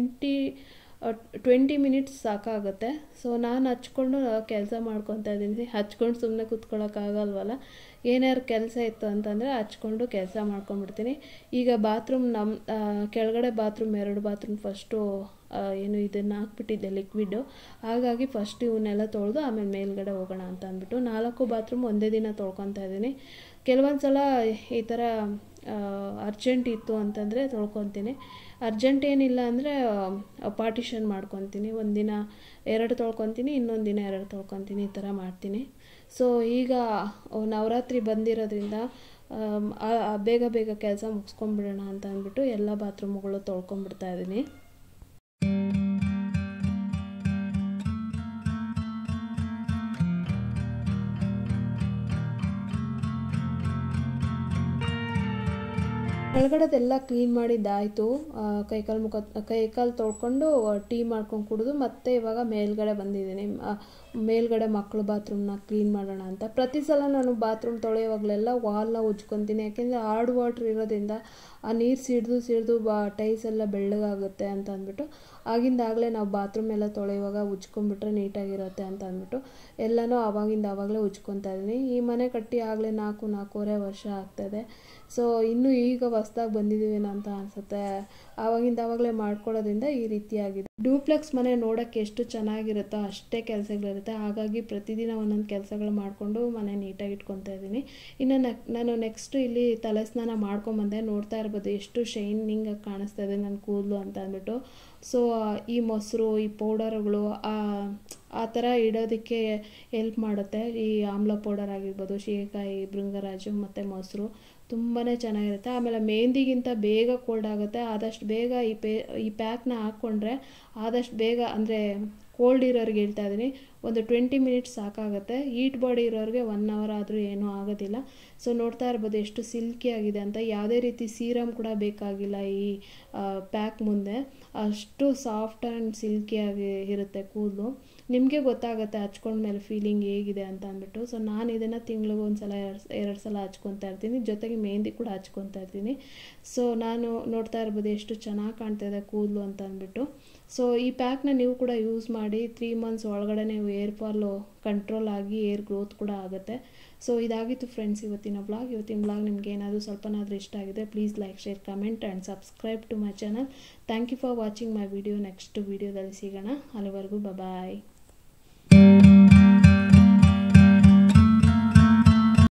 [SPEAKER 1] 20 ಮಿನಿಟ್ಸ್ ಸಾಕಾಗುತ್ತೆ. ಸೊ ನಾನು ಹಚ್ಕೊಂಡು ಕೆಲಸ ಮಾಡ್ಕೊತಾ ಇದ್ದೀನಿ. ಹಚ್ಕೊಂಡು ಸುಮ್ಮನೆ ಕೂತ್ಕೊಳ್ಳೋಕ್ಕಾಗಲ್ವಲ್ಲ, ಏನಾದ್ರು ಕೆಲಸ ಇತ್ತು ಅಂತಂದರೆ ಹಚ್ಕೊಂಡು ಕೆಲಸ ಮಾಡ್ಕೊಂಡ್ಬಿಡ್ತೀನಿ. ಈಗ ಬಾತ್ರೂಮ್ ಕೆಳಗಡೆ ಬಾತ್ರೂಮ್ 2 ಬಾತ್ರೂಮ್ ಫಸ್ಟು ಇದನ್ನು ಹಾಕ್ಬಿಟ್ಟಿದ್ದೆ ಲಿಕ್ವಿಡ್ಡು. ಹಾಗಾಗಿ ಫಸ್ಟ್ ಇವನ್ನೆಲ್ಲ ತೊಳೆದು ಆಮೇಲೆ ಮೇಲ್ಗಡೆ ಹೋಗೋಣ ಅಂತ ಅಂದ್ಬಿಟ್ಟು 4 ಬಾತ್ರೂಮ್ ಒಂದೇ ದಿನ ತೊಳ್ಕೊತಾ ಇದ್ದೀನಿ. ಕೆಲವೊಂದು ಸಲ ಈ ಥರ ಅರ್ಜೆಂಟ್ ಇತ್ತು ಅಂತಂದರೆ ತೊಳ್ಕೊತೀನಿ. ಅರ್ಜೆಂಟ್ ಏನಿಲ್ಲ ಅಂದರೆ ಪಾರ್ಟಿಷನ್ ಮಾಡ್ಕೊತೀನಿ. ಒಂದಿನ 2 ತೊಳ್ಕೊತೀನಿ, ಇನ್ನೊಂದು ದಿನ 2 ತೊಳ್ಕೊತೀನಿ, ಈ ಥರ ಮಾಡ್ತೀನಿ. ಸೊ ಈಗ ನವರಾತ್ರಿ ಬಂದಿರೋದ್ರಿಂದ ಬೇಗ ಕೆಲಸ ಮುಗಿಸ್ಕೊಂಡ್ಬಿಡೋಣ ಅಂತ ಅಂದ್ಬಿಟ್ಟು ಎಲ್ಲ ಬಾತ್ರೂಮ್ಗಳು ತೊಳ್ಕೊಂಡ್ಬಿಡ್ತಾ ಇದ್ದೀನಿ. ಒಳಗಡೆದೆಲ್ಲ ಕ್ಲೀನ್ ಮಾಡಿದ್ದಾಯಿತು. ಕೈಕಾಲು ತೊಳ್ಕೊಂಡು ಟೀ ಮಾಡ್ಕೊಂಡು ಕುಡಿದು ಮತ್ತೆ ಇವಾಗ ಮೇಲ್ಗಡೆ ಬಂದಿದ್ದೀನಿ. ಮೇಲ್ಗಡೆ ಮಕ್ಕಳು ಬಾತ್ರೂಮ್ನ ಕ್ಲೀನ್ ಮಾಡೋಣ ಅಂತ. ಪ್ರತಿ ಸಲ ನಾನು ಬಾತ್ರೂಮ್ ತೊಳೆಯುವಾಗಲೆಲ್ಲ ವಾಲ್ನ ಉಜ್ಕೊತೀನಿ. ಯಾಕೆಂದರೆ ಹಾರ್ಡ್ ವಾಟ್ರ್ ಇರೋದ್ರಿಂದ ಆ ನೀರು ಸಿಡಿದು ಟೈಲ್ಸ್ ಎಲ್ಲ ಬೆಳ್ಳಗಾಗುತ್ತೆ ಅಂತ ಅಂದ್ಬಿಟ್ಟು ಆಗಿಂದಾಗಲೇ ನಾವು ಬಾತ್ರೂಮ್ ಎಲ್ಲ ತೊಳೆಯುವಾಗ ಉಜ್ಕೊಂಡ್ಬಿಟ್ರೆ ನೀಟಾಗಿರುತ್ತೆ ಅಂತ ಅಂದ್ಬಿಟ್ಟು ಎಲ್ಲನೂ ಆವಾಗಲೇ ಉಜ್ಕೊತಾ ಇದ್ದೀನಿ. ಈ ಮನೆ ಕಟ್ಟಿ ಆಗಲೇ 4-4.5 ವರ್ಷ ಆಗ್ತಾಯಿದೆ. ಸೊ ಇನ್ನೂ ಈಗ ಹೊಸ್ದಾಗಿ ಬಂದಿದ್ದೀವೇನೋ ಅಂತ ಅನಿಸುತ್ತೆ. ಆವಾಗಲೇ ಮಾಡ್ಕೊಳ್ಳೋದ್ರಿಂದ ಈ ರೀತಿಯಾಗಿದೆ. ಡೂಪ್ಲೆಕ್ಸ್ ಮನೆ ನೋಡೋಕ್ಕೆ ಎಷ್ಟು ಚೆನ್ನಾಗಿರುತ್ತೋ ಅಷ್ಟೇ ಕೆಲಸಗಳಿರುತ್ತೆ. ಹಾಗಾಗಿ ಪ್ರತಿದಿನ ಒಂದೊಂದು ಕೆಲಸಗಳು ಮಾಡಿಕೊಂಡು ಮನೆ ನೀಟಾಗಿ ಇಟ್ಕೊತಾ ಇದ್ದೀನಿ. ಇನ್ನು ನಾನು ನೆಕ್ಸ್ಟ್ ಇಲ್ಲಿ ತಲೆ ಸ್ನಾನ ಮಾಡ್ಕೊಂಬಂದೆ. ನೋಡ್ತಾ ಇರ್ಬೋದು ಎಷ್ಟು ಶೈನಿಂಗಾಗಿ ಕಾಣಿಸ್ತಾ ಇದೆ ನನ್ನ ಕೂದಲು ಅಂತ ಅಂದ್ಬಿಟ್ಟು. ಸೊ ಈ ಮೊಸರು, ಈ ಪೌಡರ್ಗಳು ಆ ಥರ ಇಡೋದಕ್ಕೆ ಹೆಲ್ಪ್ ಮಾಡುತ್ತೆ. ಈ ಆಮ್ಲ ಪೌಡರ್ ಆಗಿರ್ಬೋದು, ಸೀಗೆಕಾಯಿ, ಭೃಂಗರಾಜು ಮತ್ತು ಮೊಸರು ತುಂಬಾ ಚೆನ್ನಾಗಿರುತ್ತೆ. ಆಮೇಲೆ ಮೆಹಂದಿಗಿಂತ ಬೇಗ ಕೋಲ್ಡ್ ಆಗುತ್ತೆ. ಆದಷ್ಟು ಬೇಗ ಈ ಪ್ಯಾಕ್ನ ಹಾಕ್ಕೊಂಡ್ರೆ ಆದಷ್ಟು ಬೇಗ, ಅಂದರೆ ಕೋಲ್ಡ್ ಇರೋರಿಗೆ ಹೇಳ್ತಾ ಇದ್ದೀನಿ, ಒಂದು 20 ಮಿನಿಟ್ಸ್ ಸಾಕಾಗುತ್ತೆ. ಹೀಟ್ ಬಾಡಿ ಇರೋರಿಗೆ 1 ಅವರ್ ಆದರೂ ಏನೂ ಆಗೋದಿಲ್ಲ. ಸೊ ನೋಡ್ತಾ ಇರ್ಬೋದು ಎಷ್ಟು ಸಿಲ್ಕಿ ಆಗಿದೆ ಅಂತ. ಯಾವುದೇ ರೀತಿ ಸೀರಮ್ ಕೂಡ ಬೇಕಾಗಿಲ್ಲ ಈ ಪ್ಯಾಕ್ ಮುಂದೆ. ಅಷ್ಟು ಸಾಫ್ಟ್ ಆ್ಯಂಡ್ ಸಿಲ್ಕಿಯಾಗಿ ಇರುತ್ತೆ ಕೂದಲು. ನಿಮಗೆ ಗೊತ್ತಾಗುತ್ತೆ ಹಚ್ಕೊಂಡ್ಮೇಲೆ ಫೀಲಿಂಗ್ ಹೇಗಿದೆ ಅಂತ ಅಂದ್ಬಿಟ್ಟು. ಸೊ ನಾನು ಇದನ್ನು ತಿಂಗಳಿಗೆ 1 ಸಲ 2 ಸಲ ಹಚ್ಕೊತಾ ಇರ್ತೀನಿ. ಜೊತೆಗೆ ಮೆಹಂದಿ ಕೂಡ ಹಚ್ಕೊತಾ ಇರ್ತೀನಿ. ಸೊ ನಾನು ನೋಡ್ತಾ ಇರ್ಬೋದು ಎಷ್ಟು ಚೆನ್ನಾಗಿ ಕಾಣ್ತಾ ಇದೆ ಕೂದಲು ಅಂತ ಅಂದ್ಬಿಟ್ಟು. ಸೊ ಈ ಪ್ಯಾಕ್ನ ನೀವು ಕೂಡ ಯೂಸ್ ಮಾಡಿ. 3 ಮಂತ್ಸ್ ಒಳಗಡೆ ಏರ್ ಫಾಲು ಕಂಟ್ರೋಲ್ ಆಗಿ ಏರ್ ಗ್ರೋತ್ ಕೂಡ ಆಗುತ್ತೆ. ಸೊ ಇದಾಗಿತ್ತು ಫ್ರೆಂಡ್ಸ್ ಇವತ್ತಿನ ಬ್ಲಾಗ್. ನಿಮಗೆ ಏನಾದರೂ ಸ್ವಲ್ಪನಾದರೂ ಇಷ್ಟ ಆಗಿದೆ, please like, share, comment and subscribe to my channel. Thank you for watching my video. Next ವಿಡಿಯೋದಲ್ಲಿ ಸಿಗೋಣ. ಅಲ್ಲಿವರೆಗೂ ಬಾಯ್.